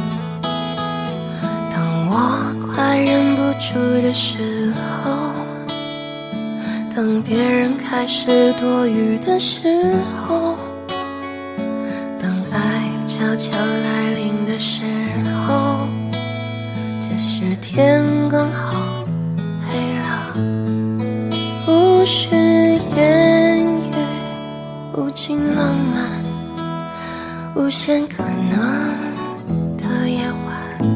[SPEAKER 3] 当我快忍不住的时候，当别人开始多余的时候，当爱悄悄来临的时候，这时天刚好黑了。无需言语，无尽浪漫，无限可能的夜晚。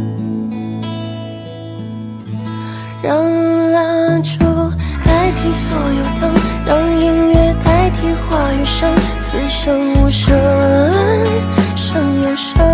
[SPEAKER 3] 让蜡烛代替所有灯，让音乐代替话语声，此生无声胜有声。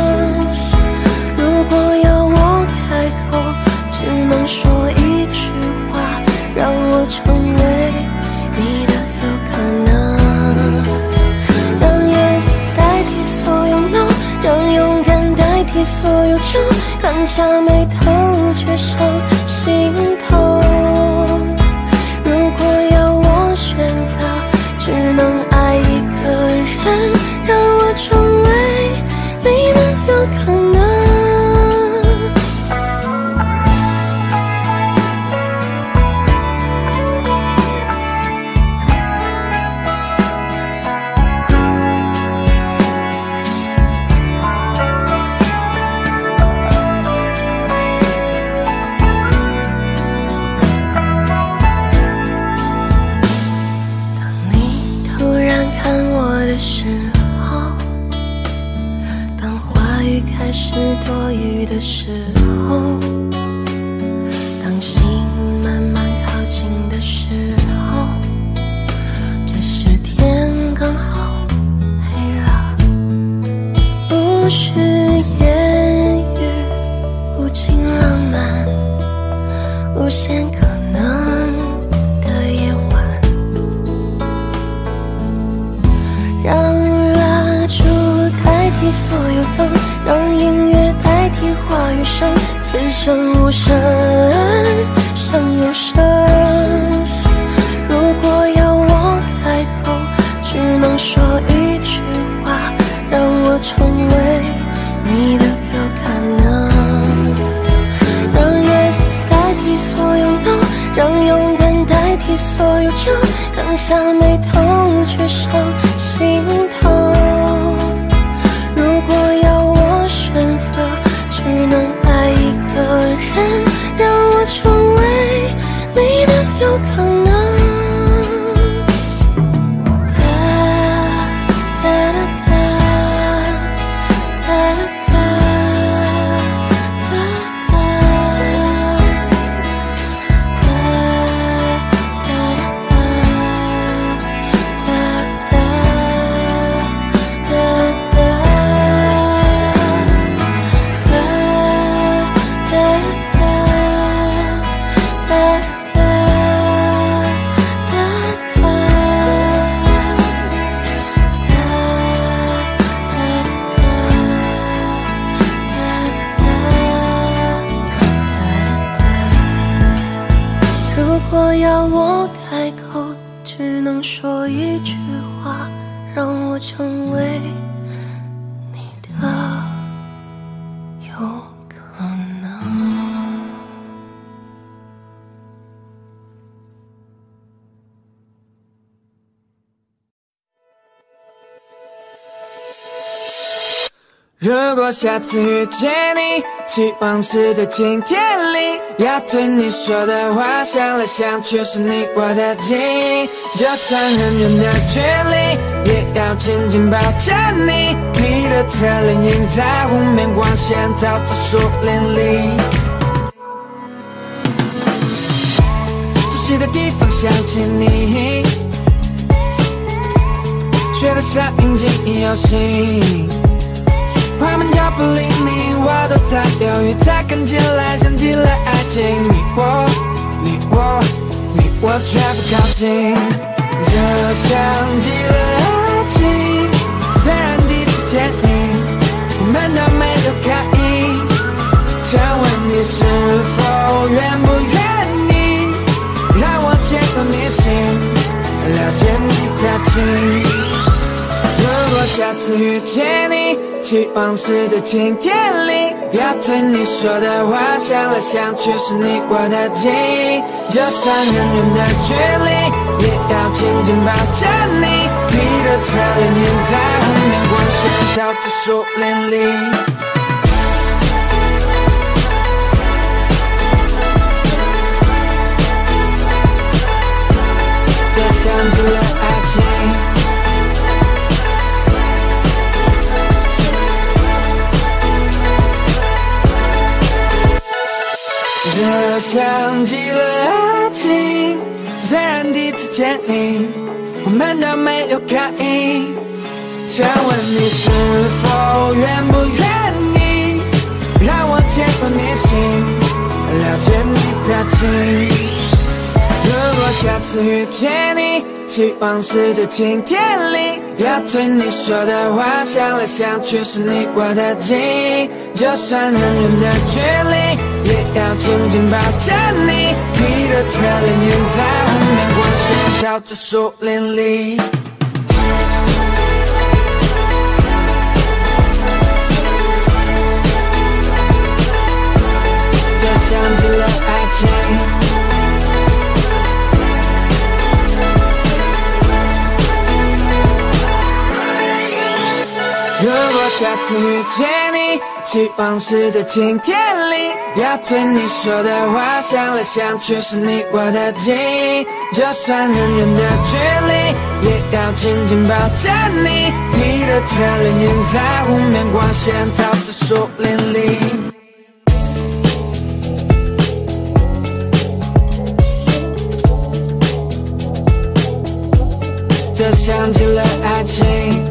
[SPEAKER 3] 如果要我开口，只能说一句话，让我成为你的有可能。让 yes 代替所有 no， 让勇敢代替所有酒，刚下眉头却上心头。如果要我选择，只能爱一个人，让我成为你的有可能。开始多余的时候，当心慢慢靠近的时候，这时天刚好黑了。无需言语，无尽浪漫，无限可能的夜晚。让蜡烛代替所有灯，让音乐代替话语声，此生无声胜有声。如果要我开口，只能说一句话，让我成为你的有可能。让 yes 代替所有 no， 让勇敢代替所有酒，刚下眉头却上心头。如果要我选择，只能爱一个人，让我成为你的有可能。如果要我开口，只能说一句话，让我成为你的有可能。
[SPEAKER 11] 如果下次遇见你，希望是在晴天里，要对你说的话，想来想去是你我的记忆。就算很远的距离，也要紧紧抱着你。你的侧脸映在湖面，光线照着树林里。熟悉的地方想起你，学得像应记忆游戏。快门脚步离你我都在犹豫，才看起来像极了爱情。你我却不靠近，就像极了爱情。虽然第一次见你，我们都没有刻意。想问你是否愿不愿意，让我接过你心，了解你的情。如果下次遇见你，希望是在晴天里，要对你说的话，想来想去是你我的记忆。就算很远的距离，也要紧紧抱着你。你的侧脸映在湖面，光线照着树林里。这像极了爱情。这像极了爱情，虽然第一次见你，我们都没有刻意。想问你是否愿不愿意，让我接过你心，了解你的情。如果下次遇见你，希望是在晴天里，要对你说的话，想来想去是你我的记忆。就算很远的距离，也要紧紧抱着你。你的侧脸映在湖面，光线照着树林里。这像极了爱情。如果下次遇见你，希望是在晴天里，要对你说的话，想来想去是你我的记忆。就算很远的距离，也要紧紧抱着你。你的侧脸映在湖面，光线照着树林里。这像极了爱情。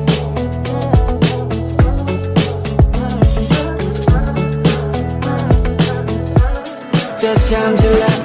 [SPEAKER 11] 这像极了